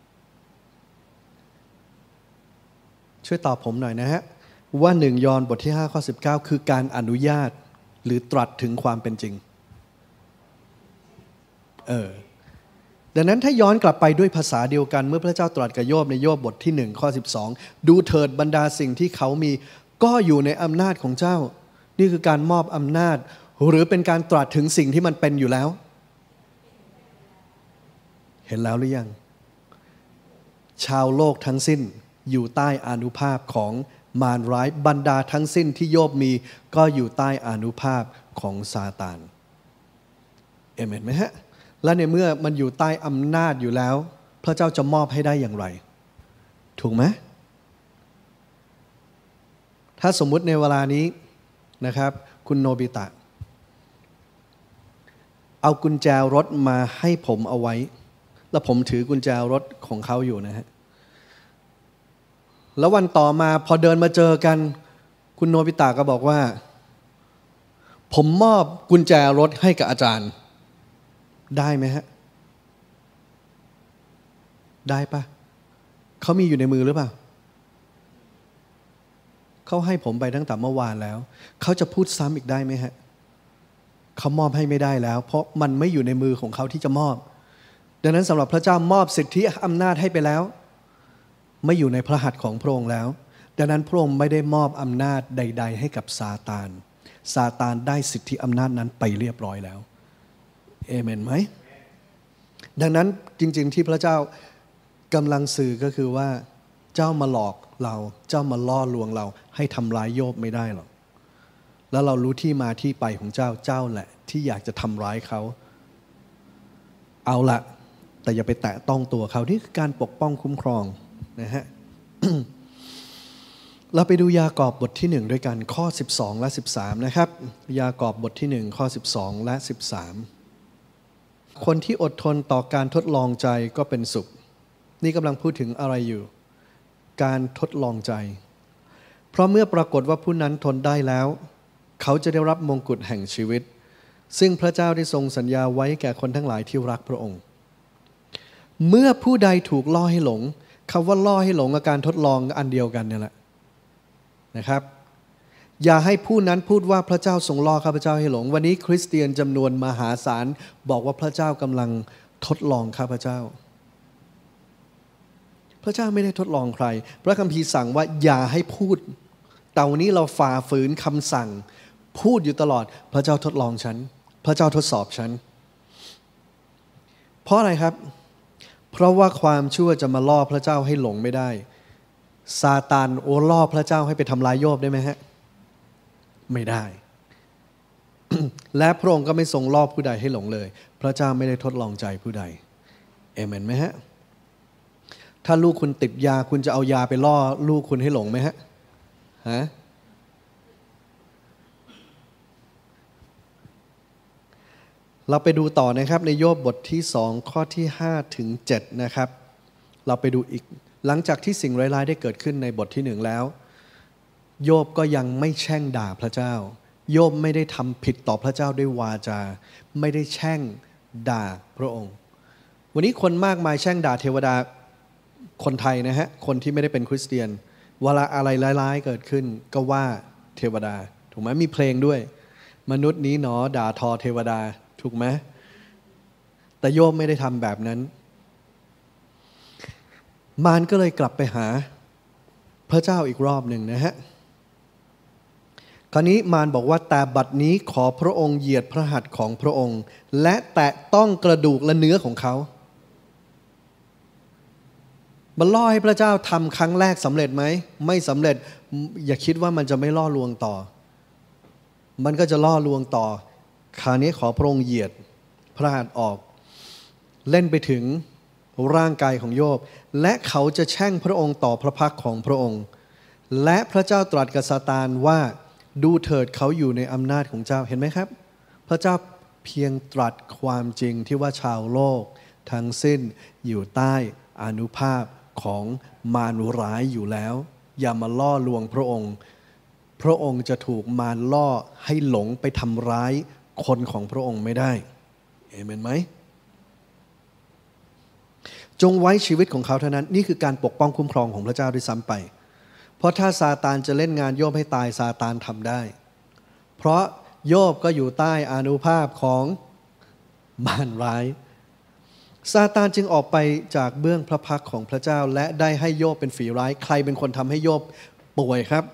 Speaker 1: ช่วยตอบผมหน่อยนะฮะว่า1 ยอห์นบทที่5 ข้อ 19คือการอนุญาตหรือตรัสถึงความเป็นจริงดังนั้นถ้าย้อนกลับไปด้วยภาษาเดียวกันเมื่อพระเจ้าตรัสกับโยบในโยบบทที่1 ข้อ 12ดูเถิดบรรดาสิ่งที่เขามีก็อยู่ในอำนาจของเจ้านี่คือการมอบอำนาจหรือเป็นการตรัสถึงสิ่งที่มันเป็นอยู่แล้วเห็นแล้วหรือยังชาวโลกทั้งสิ้นอยู่ใต้อานุภาพของมารร้ายบรรดาทั้งสิ้นที่โยบมีก็อยู่ใต้อานุภาพของซาตานเอเมนไหมฮะและในเมื่อมันอยู่ใต้อำนาจอยู่แล้วพระเจ้าจะมอบให้ได้อย่างไรถูกไหมถ้าสมมุติในเวลานี้นะครับคุณโนบิตะเอากุญแจรถมาให้ผมเอาไว้แล้วผมถือกุญแจรถของเขาอยู่นะฮะแล้ววันต่อมาพอเดินมาเจอกันคุณโนบิตะก็บอกว่าผมมอบกุญแจรถให้กับอาจารย์ได้ไหมฮะได้ปะเขามีอยู่ในมือหรือเปล่าเขาให้ผมไปตั้งแต่เมื่อวานแล้วเขาจะพูดซ้ำอีกได้ไหมฮะเขามอบให้ไม่ได้แล้วเพราะมันไม่อยู่ในมือของเขาที่จะมอบดังนั้นสำหรับพระเจ้ามอบสิทธิอำนาจให้ไปแล้วไม่อยู่ในพระหัตถ์ของพระองค์แล้วดังนั้นพระองค์ไม่ได้มอบอำนาจใดๆให้กับซาตานได้สิทธิอำนาจนั้นไปเรียบร้อยแล้วเอเมนไหมดังนั้นจริงๆที่พระเจ้ากำลังสื่อก็คือว่าเจ้ามาหลอกเราเจ้ามาล่อลวงเราให้ทำร้ายโยบไม่ได้หรอกแล้วเรารู้ที่มาที่ไปของเจ้าแหละที่อยากจะทำร้ายเขาเอาละแต่อย่าไปแตะต้องตัวเขานี่คือการปกป้องคุ้มครองนะฮะเราไปดูยากอบบทที่1ด้วยกันข้อ12และ13นะครับยากอบบทที่1ข้อ12และ13คนที่อดทนต่อการทดลองใจก็เป็นสุขนี่กำลังพูดถึงอะไรอยู่การทดลองใจเพราะเมื่อปรากฏว่าผู้นั้นทนได้แล้วเขาจะได้รับมงกุฎแห่งชีวิตซึ่งพระเจ้าได้ทรงสัญญาไว้แก่คนทั้งหลายที่รักพระองค์เมื่อผู้ใดถูกล่อให้หลงคำว่าล่อให้หลงกับการทดลองอันเดียวกันเนี่ยแหละนะครับอย่าให้ผู้นั้นพูดว่าพระเจ้าทรงล่อข้าพเจ้าให้หลงวันนี้คริสเตียนจำนวนมหาศาลบอกว่าพระเจ้ากำลังทดลองข้าพเจ้าพระเจ้าไม่ได้ทดลองใครพระคัมภีร์สั่งว่าอย่าให้พูดแต่วันนี้เราฝ่าฝืนคำสั่งพูดอยู่ตลอดพระเจ้าทดลองฉันพระเจ้าทดสอบฉันเพราะอะไรครับเพราะว่าความชั่วจะมาล่อพระเจ้าให้หลงไม่ได้ซาตานล่อพระเจ้าให้ไปทำลายโยบได้ไหมฮะไม่ได้ และพระองค์ก็ไม่ทรงล่อผู้ใดให้หลงเลยพระเจ้าไม่ได้ทดลองใจผู้ใดเอเมนไหมฮะถ้าลูกคุณติดยาคุณจะเอายาไปล่อลูกคุณให้หลงไหมฮะเราไปดูต่อนะครับในโยบบทที่2ข้อที่5ถึง7นะครับเราไปดูอีกหลังจากที่สิ่งร้ายๆได้เกิดขึ้นในบทที่1แล้วโยบก็ยังไม่แช่งด่าพระเจ้าโยบไม่ได้ทำผิดต่อพระเจ้าด้วยวาจาไม่ได้แช่งด่าพระองค์วันนี้คนมากมายแช่งด่าเทวดาคนไทยนะฮะคนที่ไม่ได้เป็นคริสเตียนเวลาอะไรร้ายๆเกิดขึ้นก็ว่าเทวดาถูกไหมมีเพลงด้วยมนุษย์นี้หนอด่าทอเทวดาถูกไหมแต่โยบไม่ได้ทำแบบนั้นมารก็เลยกลับไปหาพระเจ้าอีกรอบหนึ่งนะฮะคราวนี้มารบอกว่าแต่บัดนี้ขอพระองค์เหยียดพระหัตถ์ของพระองค์และแตะต้องกระดูกและเนื้อของเขามันล่อให้พระเจ้าทำครั้งแรกสำเร็จไหมไม่สำเร็จอย่าคิดว่ามันจะไม่ล่อลวงต่อมันก็จะล่อลวงต่อคราวนี้ขอพระองค์เหยียดพระหัตถ์ออกเล่นไปถึงร่างกายของโยบและเขาจะแช่งพระองค์ต่อพระพักของพระองค์และพระเจ้าตรัสกับซาตานว่าดูเถิดเขาอยู่ในอำนาจของเจ้าเห็นไหมครับพระเจ้าเพียงตรัสความจริงที่ว่าชาวโลกทั้งสิ้นอยู่ใต้อานุภาพของมารร้ายอยู่แล้วอย่ามาล่อลวงพระองค์พระองค์จะถูกมารล่อให้หลงไปทำร้ายคนของพระองค์ไม่ได้เอเมนไหมจงไว้ชีวิตของเขาเท่านั้นนี่คือการปกป้องคุ้มครองของพระเจ้าด้วยซ้ำไปเพราะถ้าซาตานจะเล่นงานโยบให้ตายซาตานทำได้เพราะโยบก็อยู่ใต้อานุภาพของมารร้ายซาตานจึงออกไปจากเบื้องพระพักของพระเจ้าและได้ให้โยบเป็นฝีร้ายใครเป็นคนทำให้โยบป่วยครับ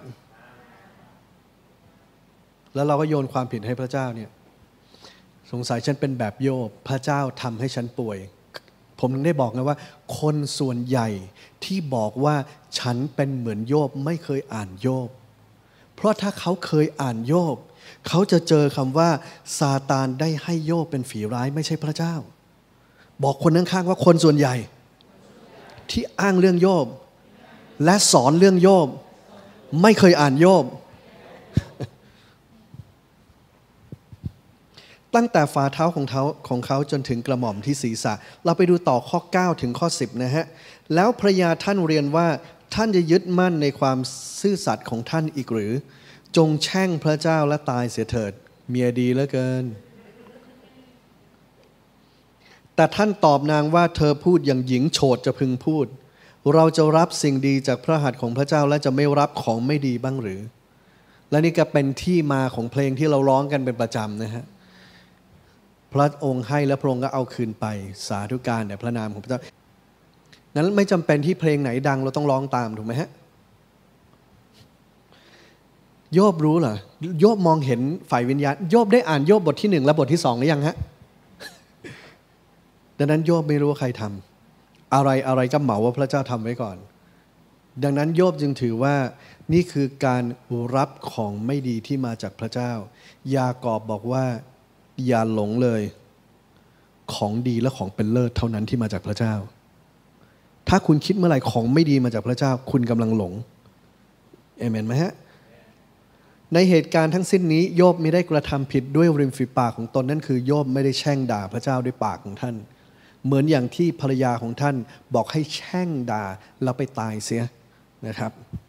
Speaker 1: แล้วเราก็โยนความผิดให้พระเจ้าเนี่ยสงสัยฉันเป็นแบบโยบพระเจ้าทำให้ฉันป่วยผมถึงได้บอกนะว่าคนส่วนใหญ่ที่บอกว่าฉันเป็นเหมือนโยบไม่เคยอ่านโยบเพราะถ้าเขาเคยอ่านโยบเขาจะเจอคำว่าซาตานได้ให้โยบเป็นฝีร้ายไม่ใช่พระเจ้าบอกคนข้างๆว่าคนส่วนใหญ่ที่อ้างเรื่องโยบและสอนเรื่องโยบไม่เคยอ่านโยบตั้งแต่ฝ่าเท้าของเขาจนถึงกระหม่อมที่ศีรษะเราไปดูต่อข้อ9ถึงข้อ10นะฮะแล้วภรรยาท่านเรียนว่าท่านจะยึดมั่นในความซื่อสัตย์ของท่านอีกหรือจงแช่งพระเจ้าและตายเสียเถิดเมียดีเหลือเกินแต่ท่านตอบนางว่าเธอพูดอย่างหญิงโฉดจะพึงพูดเราจะรับสิ่งดีจากพระหัตถ์ของพระเจ้าและจะไม่รับของไม่ดีบ้างหรือและนี่ก็เป็นที่มาของเพลงที่เราร้องกันเป็นประจำนะฮะพระองค์ให้และพระองค์ก็เอาคืนไปสาธุการแด่พระนามของพระเจ้านั้นไม่จำเป็นที่เพลงไหนดังเราต้องร้องตามถูกไหมฮะโยบรู้เหรอโยบมองเห็นฝ่ายวิญญาณโยบได้อ่านโยบบทที่1และบทที่2หรือยังฮะดังนั้นโยบไม่รู้ว่าใครทำอะไรก็เหมาว่าพระเจ้าทำไว้ก่อนดังนั้นโยบจึงถือว่านี่คือการรับของไม่ดีที่มาจากพระเจ้ายากอบบอกว่าอย่าหลงเลยของดีและของเป็นเลิศเท่านั้นที่มาจากพระเจ้าถ้าคุณคิดเมื่อไหร่ของไม่ดีมาจากพระเจ้าคุณกำลังหลงเอเมนไหมฮะในเหตุการณ์ทั้งสิ้นนี้โยบไม่ได้กระทำผิดด้วยริมฝีปากของตนนั่นคือโยบไม่ได้แช่งด่าพระเจ้าด้วยปากของท่านเหมือนอย่างที่ภรรยาของท่านบอกให้แช่งด่าแล้วไปตายเสียนะครับ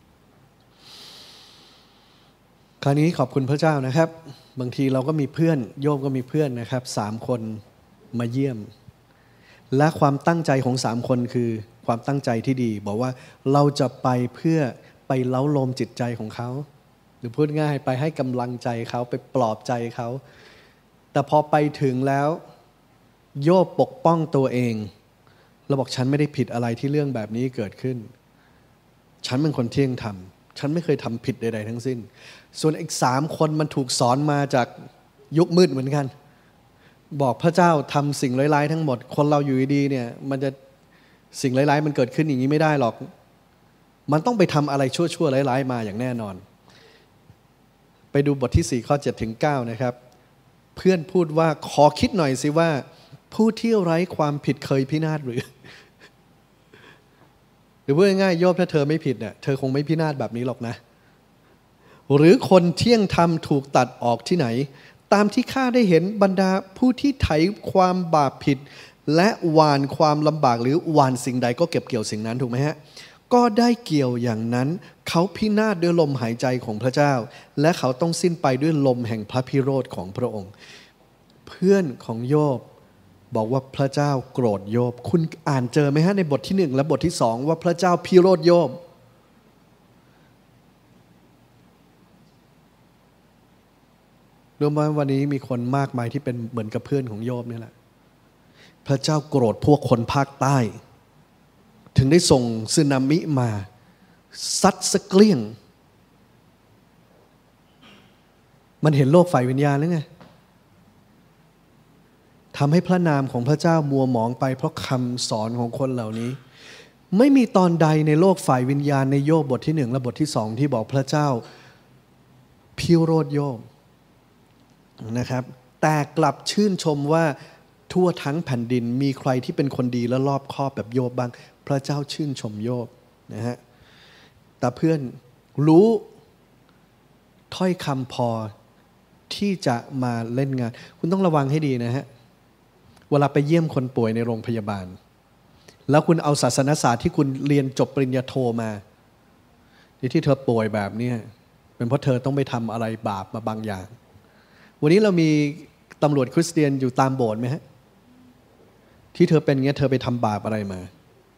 Speaker 1: คราวนี้ขอบคุณพระเจ้านะครับบางทีเราก็มีเพื่อนโยบก็มีเพื่อนนะครับ3 คนมาเยี่ยมและความตั้งใจของ3 คนคือความตั้งใจที่ดีบอกว่าเราจะไปเพื่อไปเล้าโลมจิตใจของเขาหรือพูดง่ายไปให้กำลังใจเขาไปปลอบใจเขาแต่พอไปถึงแล้วโยบปกป้องตัวเองเราบอกฉันไม่ได้ผิดอะไรที่เรื่องแบบนี้เกิดขึ้นฉันเป็นคนเที่ยงธรรมฉันไม่เคยทำผิดใดๆทั้งสิ้นส่วนอีก3 คนมันถูกสอนมาจากยุคมืดเหมือนกันบอกพระเจ้าทำสิ่งร้ายๆทั้งหมดคนเราอยู่ดีๆเนี่ยมันจะสิ่งร้ายๆมันเกิดขึ้นอย่างนี้ไม่ได้หรอกมันต้องไปทำอะไรชั่วๆร้ายๆมาอย่างแน่นอนไปดูบทที่4ข้อ7ถึง9นะครับเพื่อนพูดว่าขอคิดหน่อยสิว่าผู้ที่ไร้ความผิดเคยพินาศหรือพูดง่ายๆโยบถ้าเธอไม่ผิดเนี่ยเธอคงไม่พินาศแบบนี้หรอกนะหรือคนเที่ยงธรรมถูกตัดออกที่ไหนตามที่ข้าได้เห็นบรรดาผู้ที่ไถความบาปผิดและหว่านความลำบากหรือหว่านสิ่งใดก็เก็บเกี่ยวสิ่งนั้นถูกไหมฮะก็ได้เกี่ยวอย่างนั้นเขาพินาศด้วยลมหายใจของพระเจ้าและเขาต้องสิ้นไปด้วยลมแห่งพระพิโรธของพระองค์เพื่อนของโยบบอกว่าพระเจ้าโกรธโยบคุณอ่านเจอไหมฮะในบทที่1และบทที่2ว่าพระเจ้าพิโรธโยบรู้ไหมวันนี้มีคนมากมายที่เป็นเหมือนกับเพื่อนของโยบนี่แหละพระเจ้าโกรธพวกคนภาคใต้ถึงได้ส่งสึนามิมาซัดสะเกลี้ยงมันเห็นโลกฝ่ายวิญญาณแล้วไงทำให้พระนามของพระเจ้ามัวหมองไปเพราะคำสอนของคนเหล่านี้ไม่มีตอนใดในโลกฝ่ายวิญญาณในโยบบทที่1และบทที่2ที่บอกพระเจ้าพิโรธโยบนะครับแต่กลับชื่นชมว่าทั่วทั้งแผ่นดินมีใครที่เป็นคนดีและรอบคอบแบบโยบบ้างพระเจ้าชื่นชมโยบนะฮะแต่เพื่อนรู้ถ้อยคำพอที่จะมาเล่นงานคุณต้องระวังให้ดีนะฮะเวลาไปเยี่ยมคนป่วยในโรงพยาบาลแล้วคุณเอาศาสนศาสตร์ที่คุณเรียนจบปริญญาโทมาที่เธอป่วยแบบนี้เป็นเพราะเธอต้องไปทำอะไรบาปมาบางอย่างวันนี้เรามีตำรวจคริสเตียนอยู่ตามโบสถ์ไหมฮะที่เธอเป็นเงี้ยเธอไปทำบาปอะไรมา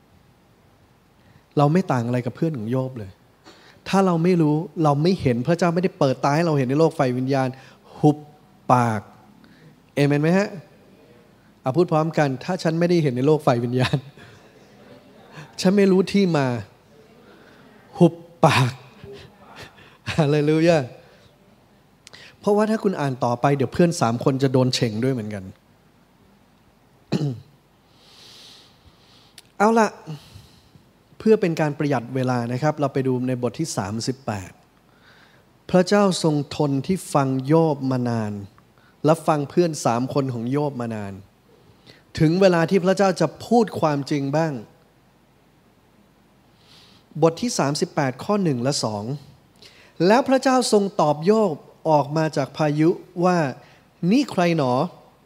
Speaker 1: เราไม่ต่างอะไรกับเพื่อนของโยบเลยถ้าเราไม่รู้เราไม่เห็นพระเจ้าไม่ได้เปิดตาให้เราเห็นในโลกไฟวิญญาณหุบปากเอเมนไหมฮะเอาพูดพร้อมกันถ้าฉันไม่ได้เห็นในโลกไฟวิญญาณฉันไม่รู้ที่มาหุบปากฮาเลลูยาเพราะว่าถ้าคุณอ่านต่อไปเดี๋ยวเพื่อน3 คนจะโดนเฉ่งด้วยเหมือนกัน เอาละเพื่อเป็นการประหยัดเวลานะครับเราไปดูในบทที่38พระเจ้าทรงทนที่ฟังโยบมานานและฟังเพื่อน3 คนของโยบมานานถึงเวลาที่พระเจ้าจะพูดความจริงบ้างบทที่38ข้อ1และ2แล้วพระเจ้าทรงตอบโยบออกมาจากพายุว่านี่ใครหนอ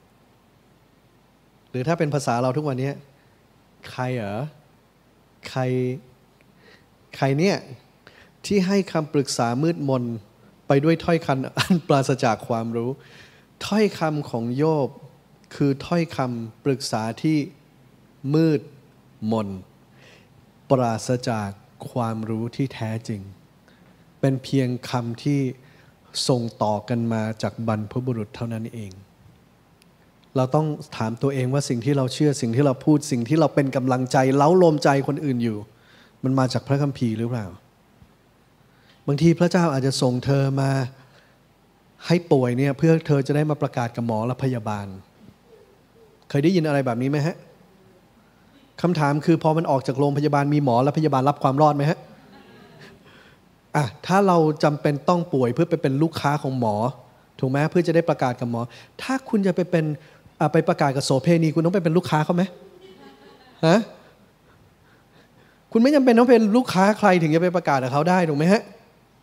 Speaker 1: หรือถ้าเป็นภาษาเราทุกวันนี้ใครเหรอใครเนี่ยที่ให้คำปรึกษามืดมนไปด้วยถ้อยคำอันปราศจากความรู้ถ้อยคำของโยบคือถ้อยคำปรึกษาที่มืดมนปราศจากความรู้ที่แท้จริงเป็นเพียงคำที่ส่งต่อกันมาจากบรรพบุรุษเท่านั้นเองเราต้องถามตัวเองว่าสิ่งที่เราเชื่อสิ่งที่เราพูดสิ่งที่เราเป็นกำลังใจเล้าโลมใจคนอื่นอยู่มันมาจากพระคัมภีร์หรือเปล่าบางทีพระเจ้าอาจจะส่งเธอมาให้ป่วยเนี่ยเพื่อเธอจะได้มาประกาศกับหมอและพยาบาลเคยได้ยินอะไรแบบนี้ไหมฮะคำถามคือพอมันออกจากโรงพยาบาลมีหมอและพยาบาลรับความรอดไหมฮะถ้าเราจำเป็นต้องป่วยเพื่อไปเป็นลูกค้าของหมอถูกไหมเพื่อจะได้ประกาศกับหมอถ้าคุณจะไปเป็นไปประกาศกับโสเภณีคุณต้องไปเป็นลูกค้าเขาไหมฮะคุณไม่จำเป็นต้องเป็นลูกค้าใครถึงจะไปประกาศกับเขาได้ถูกไหมฮะ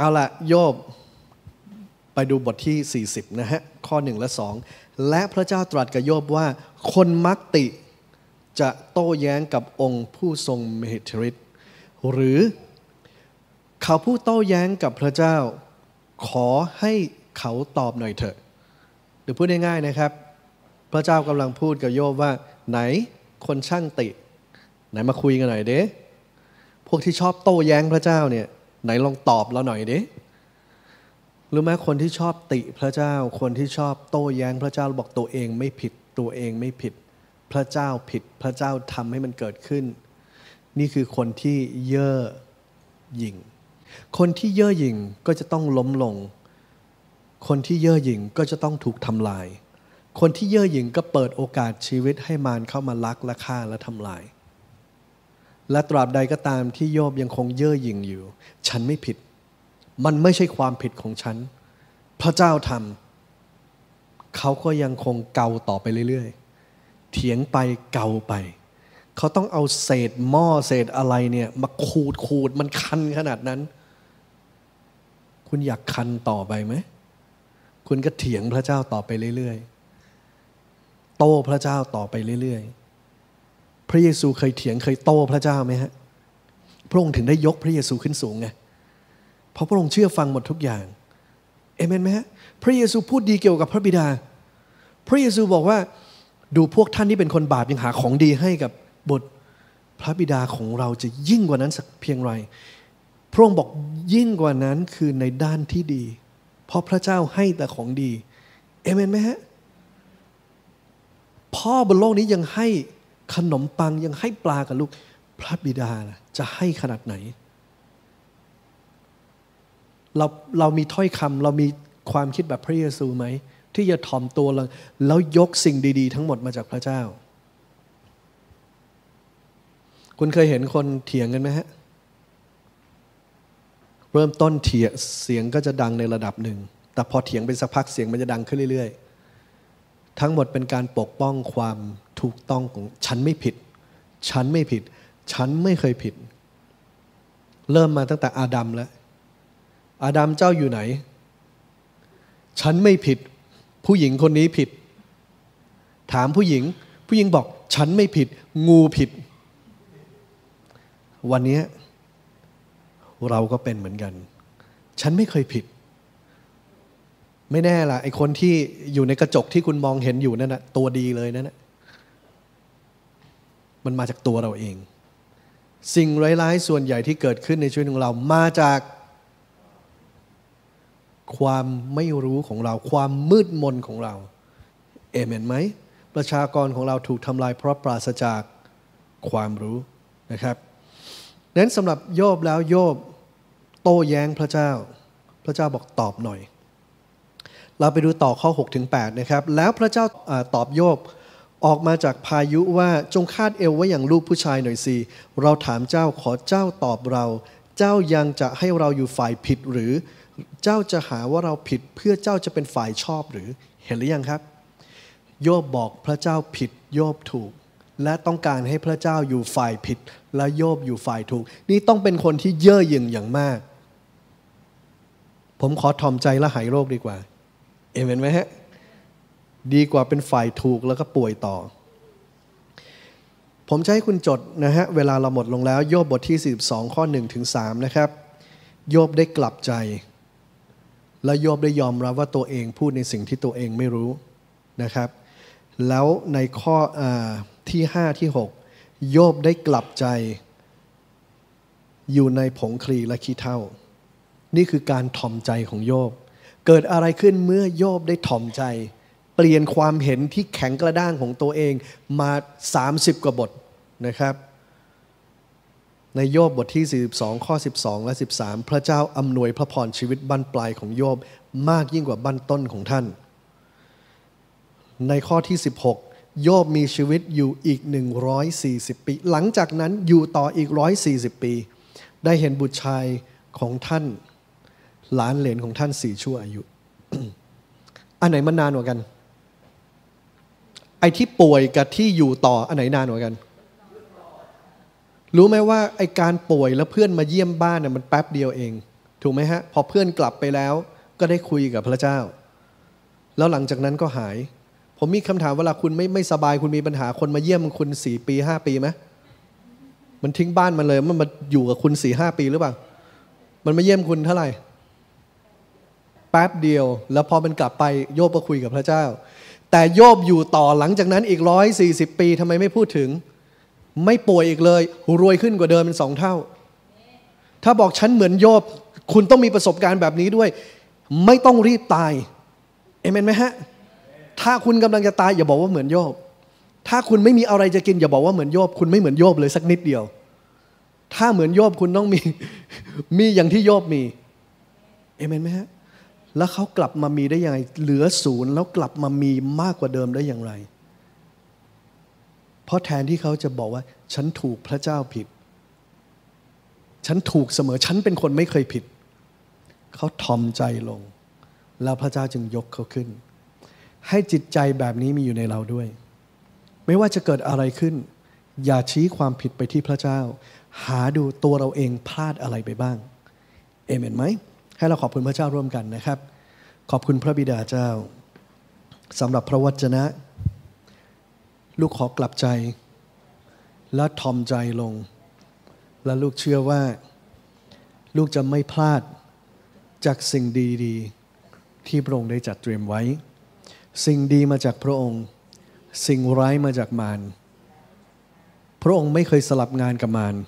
Speaker 1: เอาละโยบไปดูบทที่40นะฮะข้อ1และ2และพระเจ้าตรัสกับโยบว่าคนมักติจะโต้แย้งกับองค์ผู้ทรงมหิทธิฤทธิ์หรือเขาผู้โต้แย้งกับพระเจ้าขอให้เขาตอบหน่อยเถอะหรือพูดง่ายๆนะครับพระเจ้ากำลังพูดกับโยบว่าไหนคนช่างติไหนมาคุยกันหน่อยเด้พวกที่ชอบโต้แย้งพระเจ้าเนี่ยไหนลองตอบเราหน่อยเด้รู้ไหมคนที่ชอบติพระเจ้าคนที่ชอบโต้แย้งพระเจ้าบอกตัวเองไม่ผิดตัวเองไม่ผิดพระเจ้าผิดพระเจ้าทำให้มันเกิดขึ้นนี่คือคนที่เย่อหยิ่งคนที่เย่อหยิ่งก็จะต้องล้มลงคนที่เย่อหยิ่งก็จะต้องถูกทำลายคนที่เย่อหยิ่งก็เปิดโอกาสชีวิตให้มารเข้ามาลักและฆ่าและทำลายและตราบใดก็ตามที่โยบยังคงเย่อหยิ่งอยู่ฉันไม่ผิดมันไม่ใช่ความผิดของฉันพระเจ้าทำเขาก็ยังคงเกาต่อไปเรื่อยๆเถียงไปเกาไปเขาต้องเอาเศษหม้อเศษอะไรเนี่ยมาขูดมันคันขนาดนั้นคุณอยากคันต่อไปไหมคุณก็เถียงพระเจ้าต่อไปเรื่อยๆโต้พระเจ้าต่อไปเรื่อยๆพระเยซูเคยเถียงเคยโต้พระเจ้าไหมฮะพระองค์ถึงได้ยกพระเยซูขึ้นสูงไงเพราะพระองค์เชื่อฟังหมดทุกอย่างเอเมนไหมฮะพระเยซูพูดดีเกี่ยวกับพระบิดาพระเยซูบอกว่าดูพวกท่านที่เป็นคนบาปยังหาของดีให้กับบุตรพระบิดาของเราจะยิ่งกว่านั้นสักเพียงไรพระองค์บอกยิ่งกว่านั้นคือในด้านที่ดีเพราะพระเจ้าให้แต่ของดีเอเมนไหมฮะพ่อบนโลกนี้ยังให้ขนมปังยังให้ปลากับลูกพระบิดาจะให้ขนาดไหนเรามีถ้อยคำเรามีความคิดแบบพระเยซูไหมที่จะถ่อมตัวแล้วยกสิ่งดีๆทั้งหมดมาจากพระเจ้าคุณเคยเห็นคนเถียงกันไหมฮะเริ่มต้นเสียงก็จะดังในระดับหนึ่งแต่พอเถียงไปสักพักเสียงมันจะดังขึ้นเรื่อยๆทั้งหมดเป็นการปกป้องความถูกต้องของฉันไม่ผิดฉันไม่ผิดฉันไม่เคยผิดเริ่มมาตั้งแต่อาดัมแล้วอาดัมเจ้าอยู่ไหนฉันไม่ผิดผู้หญิงคนนี้ผิดถามผู้หญิงบอกฉันไม่ผิดงูผิดวันนี้เราก็เป็นเหมือนกันฉันไม่เคยผิดไม่แน่ล่ะไอ้คนที่อยู่ในกระจกที่คุณมองเห็นอยู่นั่นนะตัวดีเลยนั่นนะมันมาจากตัวเราเองสิ่งร้ายๆส่วนใหญ่ที่เกิดขึ้นในชีวิตของเรามาจากความไม่รู้ของเราความมืดมนของเราเอเมนไหมประชากรของเราถูกทำลายเพราะปราศจากความรู้นะครับนั้นสำหรับโยบแล้วโยบโต้แย้งพระเจ้าบอกตอบหน่อยเราไปดูต่อข้อ6ถึง8นะครับแล้วพระเจ้าตอบโยบออกมาจากพายุว่าจงคาดเอวไว้อย่างลูกผู้ชายหน่อยสิเราถามเจ้าขอเจ้าตอบเราเจ้ายังจะให้เราอยู่ฝ่ายผิดหรือเจ้าจะหาว่าเราผิดเพื่อเจ้าจะเป็นฝ่ายชอบหรือเห็นหรือยังครับโยบบอกพระเจ้าผิดโยบถูกและต้องการให้พระเจ้าอยู่ฝ่ายผิดและโยบอยู่ฝ่ายถูกนี่ต้องเป็นคนที่เย่อหยิ่งอย่างมากผมขอถ่อมใจและหายโรคดีกว่าเอเมนไหมฮะดีกว่าเป็นฝ่ายถูกแล้วก็ป่วยต่อผมจะให้คุณจดนะฮะเวลาเราหมดลงแล้วโยบบทที่42ข้อ1ถึง3นะครับโยบได้กลับใจและโยบได้ยอมรับว่าตัวเองพูดในสิ่งที่ตัวเองไม่รู้นะครับแล้วในข้อที่5ที่6โยบได้กลับใจอยู่ในผงคลีและขี้เถ้านี่คือการถ่อมใจของโยบเกิดอะไรขึ้นเมื่อโยบได้ถ่อมใจเปลี่ยนความเห็นที่แข็งกระด้างของตัวเองมา30กว่าบทนะครับในโยบบทที่42ข้อ12และ13พระเจ้าอำนวยพระพรชีวิตบั้นปลายของโยบมากยิ่งกว่าบั้นต้นของท่านในข้อที่16โยบมีชีวิตอยู่อีก140ปีหลังจากนั้นอยู่ต่ออีก140ปีได้เห็นบุตรชายของท่านหลานเหลนของท่าน4ชั่วอายุ อันไหนมันนานกว่ากันไอ้ที่ป่วยกับที่อยู่ต่ออันไหนนานกว่ากันรู้ไหมว่าไอ้การป่วยแล้วเพื่อนมาเยี่ยมบ้านเนี่ยมันแป๊บเดียวเองถูกไหมฮะพอเพื่อนกลับไปแล้วก็ได้คุยกับพระเจ้าแล้วหลังจากนั้นก็หายผมมีคำถามเวลาคุณไม่สบายคุณมีปัญหาคนมาเยี่ยมคุณ4 ปี5 ปีไหมมันทิ้งบ้านมันเลยมันมาอยู่กับคุณ4-5 ปีหรือเปล่ามันมาเยี่ยมคุณเท่าไหร่แป๊บเดียวแล้วพอมันกลับไปโยบก็คุยกับพระเจ้าแต่โยบอยู่ต่อหลังจากนั้นอีก140 ปีทำไมไม่พูดถึงไม่ป่วยอีกเลยรวยขึ้นกว่าเดิมเป็น2 เท่าถ้าบอกฉันเหมือนโยบคุณต้องมีประสบการณ์แบบนี้ด้วยไม่ต้องรีบตายเอเมนไหมฮะถ้าคุณกำลังจะตายอย่าบอกว่าเหมือนโยบถ้าคุณไม่มีอะไรจะกินอย่าบอกว่าเหมือนโยบคุณไม่เหมือนโยบเลยสักนิดเดียวถ้าเหมือนโยบคุณต้องมีอย่างที่โยบมีเอเมนไหมฮะแล้วเขากลับมามีได้ยังไงเหลือ0แล้วกลับมามีมากกว่าเดิมได้อย่างไรเพราะแทนที่เขาจะบอกว่าฉันถูกพระเจ้าผิดฉันถูกเสมอฉันเป็นคนไม่เคยผิดเขาทอมใจลงแล้วพระเจ้าจึงยกเขาขึ้นให้จิตใจแบบนี้มีอยู่ในเราด้วยไม่ว่าจะเกิดอะไรขึ้นอย่าชี้ความผิดไปที่พระเจ้าหาดูตัวเราเองพลาดอะไรไปบ้างเอเมนไหมให้เราขอบคุณพระเจ้าร่วมกันนะครับขอบคุณพระบิดาเจ้าสำหรับพระวจนะลูกขอกลับใจและทอมใจลงและลูกเชื่อว่าลูกจะไม่พลาดจากสิ่งดีๆที่พระองค์ได้จัดเตรียมไว้สิ่งดีมาจากพระองค์สิ่งร้ายมาจากมารพระองค์ไม่เคยสลับงานกับมาร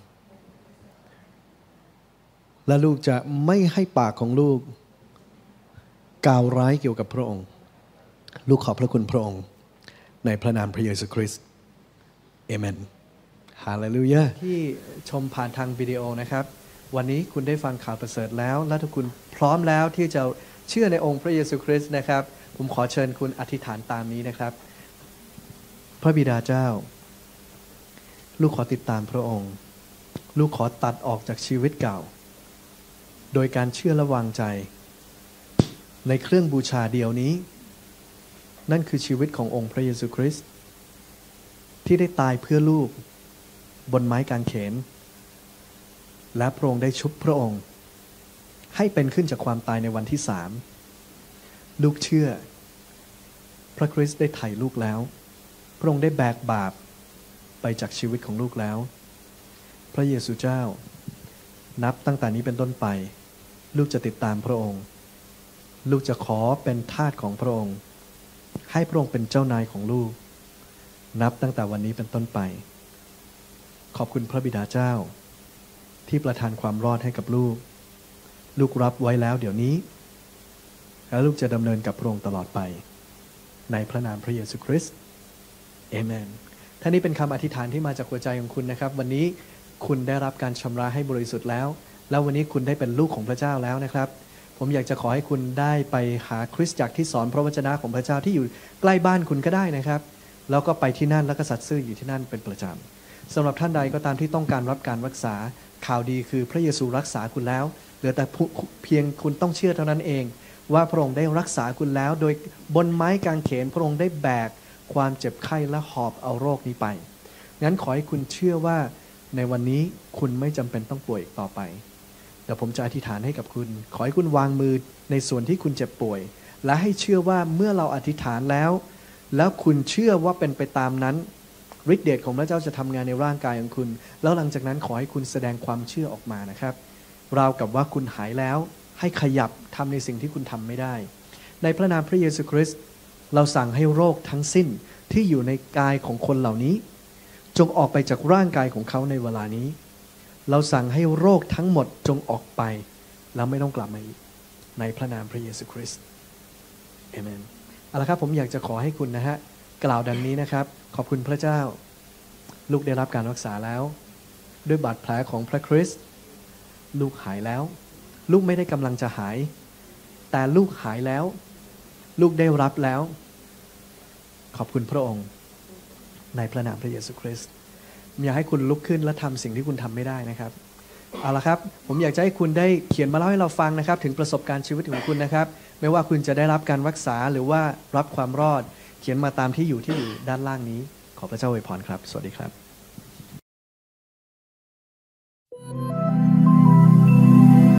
Speaker 1: และลูกจะไม่ให้ปากของลูกกล่าวร้ายเกี่ยวกับพระองค์ลูกขอบพระคุณพระองค์ในพระนามพระเยซูคริสต์เอเมนฮาเลลูยาที่ชมผ่านทางวิดีโอนะครับวันนี้คุณได้ฟังข่าวประเสริฐแล้วและทุกคุณพร้อมแล้วที่จะเชื่อในองค์พระเยซูคริสต์นะครับผมขอเชิญคุณอธิษฐานตามนี้นะครับพระบิดาเจ้าลูกขอติดตามพระองค์ลูกขอตัดออกจากชีวิตเก่าโดยการเชื่อและวางใจในเครื่องบูชาเดียวนี้นั่นคือชีวิตขององค์พระเยซูคริสต์ที่ได้ตายเพื่อลูกบนไม้กางเขนและพระองค์ได้ชุบพระองค์ให้เป็นขึ้นจากความตายในวันที่3ลูกเชื่อพระคริสต์ได้ไถ่ลูกแล้วพระองค์ได้แบกบาปไปจากชีวิตของลูกแล้วพระเยซูเจ้านับตั้งแต่นี้เป็นต้นไปลูกจะติดตามพระองค์ลูกจะขอเป็นทาสของพระองค์ให้พระองค์เป็นเจ้านายของลูกนับตั้งแต่วันนี้เป็นต้นไปขอบคุณพระบิดาเจ้าที่ประทานความรอดให้กับลูกลูกรับไว้แล้วเดี๋ยวนี้และลูกจะดำเนินกับพระองค์ตลอดไปในพระนามพระเยซูคริสต์เอเมนท่านี้เป็นคำอธิษฐานที่มาจากหัวใจของคุณนะครับวันนี้คุณได้รับการชำระให้บริสุทธิ์แล้ววันนี้คุณได้เป็นลูกของพระเจ้าแล้วนะครับผมอยากจะขอให้คุณได้ไปหาคริสตจักรที่สอนพระวจนะของพระเจ้าที่อยู่ใกล้บ้านคุณก็ได้นะครับแล้วก็ไปที่นั่นแล้วก็สัตย์ซื่ออยู่ที่นั่นเป็นประจำสำหรับท่านใดก็ตามที่ต้องการรับการรักษาข่าวดีคือพระเยซูรักษาคุณแล้วเหลือแต่เพียงคุณต้องเชื่อเท่านั้นเองว่าพระองค์ได้รักษาคุณแล้วโดยบนไม้กางเขนพระองค์ได้แบกความเจ็บไข้และหอบเอาโรคนี้ไปงั้นขอให้คุณเชื่อว่าในวันนี้คุณไม่จำเป็นต้องป่วยอีกต่อไปเดี๋ยวผมจะอธิษฐานให้กับคุณขอให้คุณวางมือในส่วนที่คุณเจ็บป่วยและให้เชื่อว่าเมื่อเราอธิษฐานแล้วคุณเชื่อว่าเป็นไปตามนั้นฤทธิเดชของพระเจ้าจะทำงานในร่างกายของคุณแล้วหลังจากนั้นขอให้คุณแสดงความเชื่อออกมานะครับราวกับว่าคุณหายแล้วให้ขยับทำในสิ่งที่คุณทำไม่ได้ในพระนามพระเยซูคริสต์เราสั่งให้โรคทั้งสิ้นที่อยู่ในกายของคนเหล่านี้จงออกไปจากร่างกายของเขาในเวลานี้เราสั่งให้โรคทั้งหมดจงออกไปแล้วไม่ต้องกลับมาอีกในพระนามพระเยซูคริสต์เอเมนเอาละครับผมอยากจะขอให้คุณนะฮะกล่าวดังนี้นะครับขอบคุณพระเจ้าลูกได้รับการรักษาแล้วด้วยบาดแผลของพระคริสต์ลูกหายแล้วลูกไม่ได้กำลังจะหายแต่ลูกหายแล้วลูกได้รับแล้วขอบคุณพระองค์ในพระนามพระเยซูคริสต์อยากให้คุณลุกขึ้นและทำสิ่งที่คุณทำไม่ได้นะครับเอาละครับผมอยากจะให้คุณได้เขียนมาเล่าให้เราฟังนะครับถึงประสบการณ์ชีวิตของคุณนะครับไม่ว่าคุณจะได้รับการรักษาหรือว่ารับความรอดเขียนมาตามที่อยู่ด้านล่างนี้ขอพระเจ้าอวยพรครับสวัสดีครับ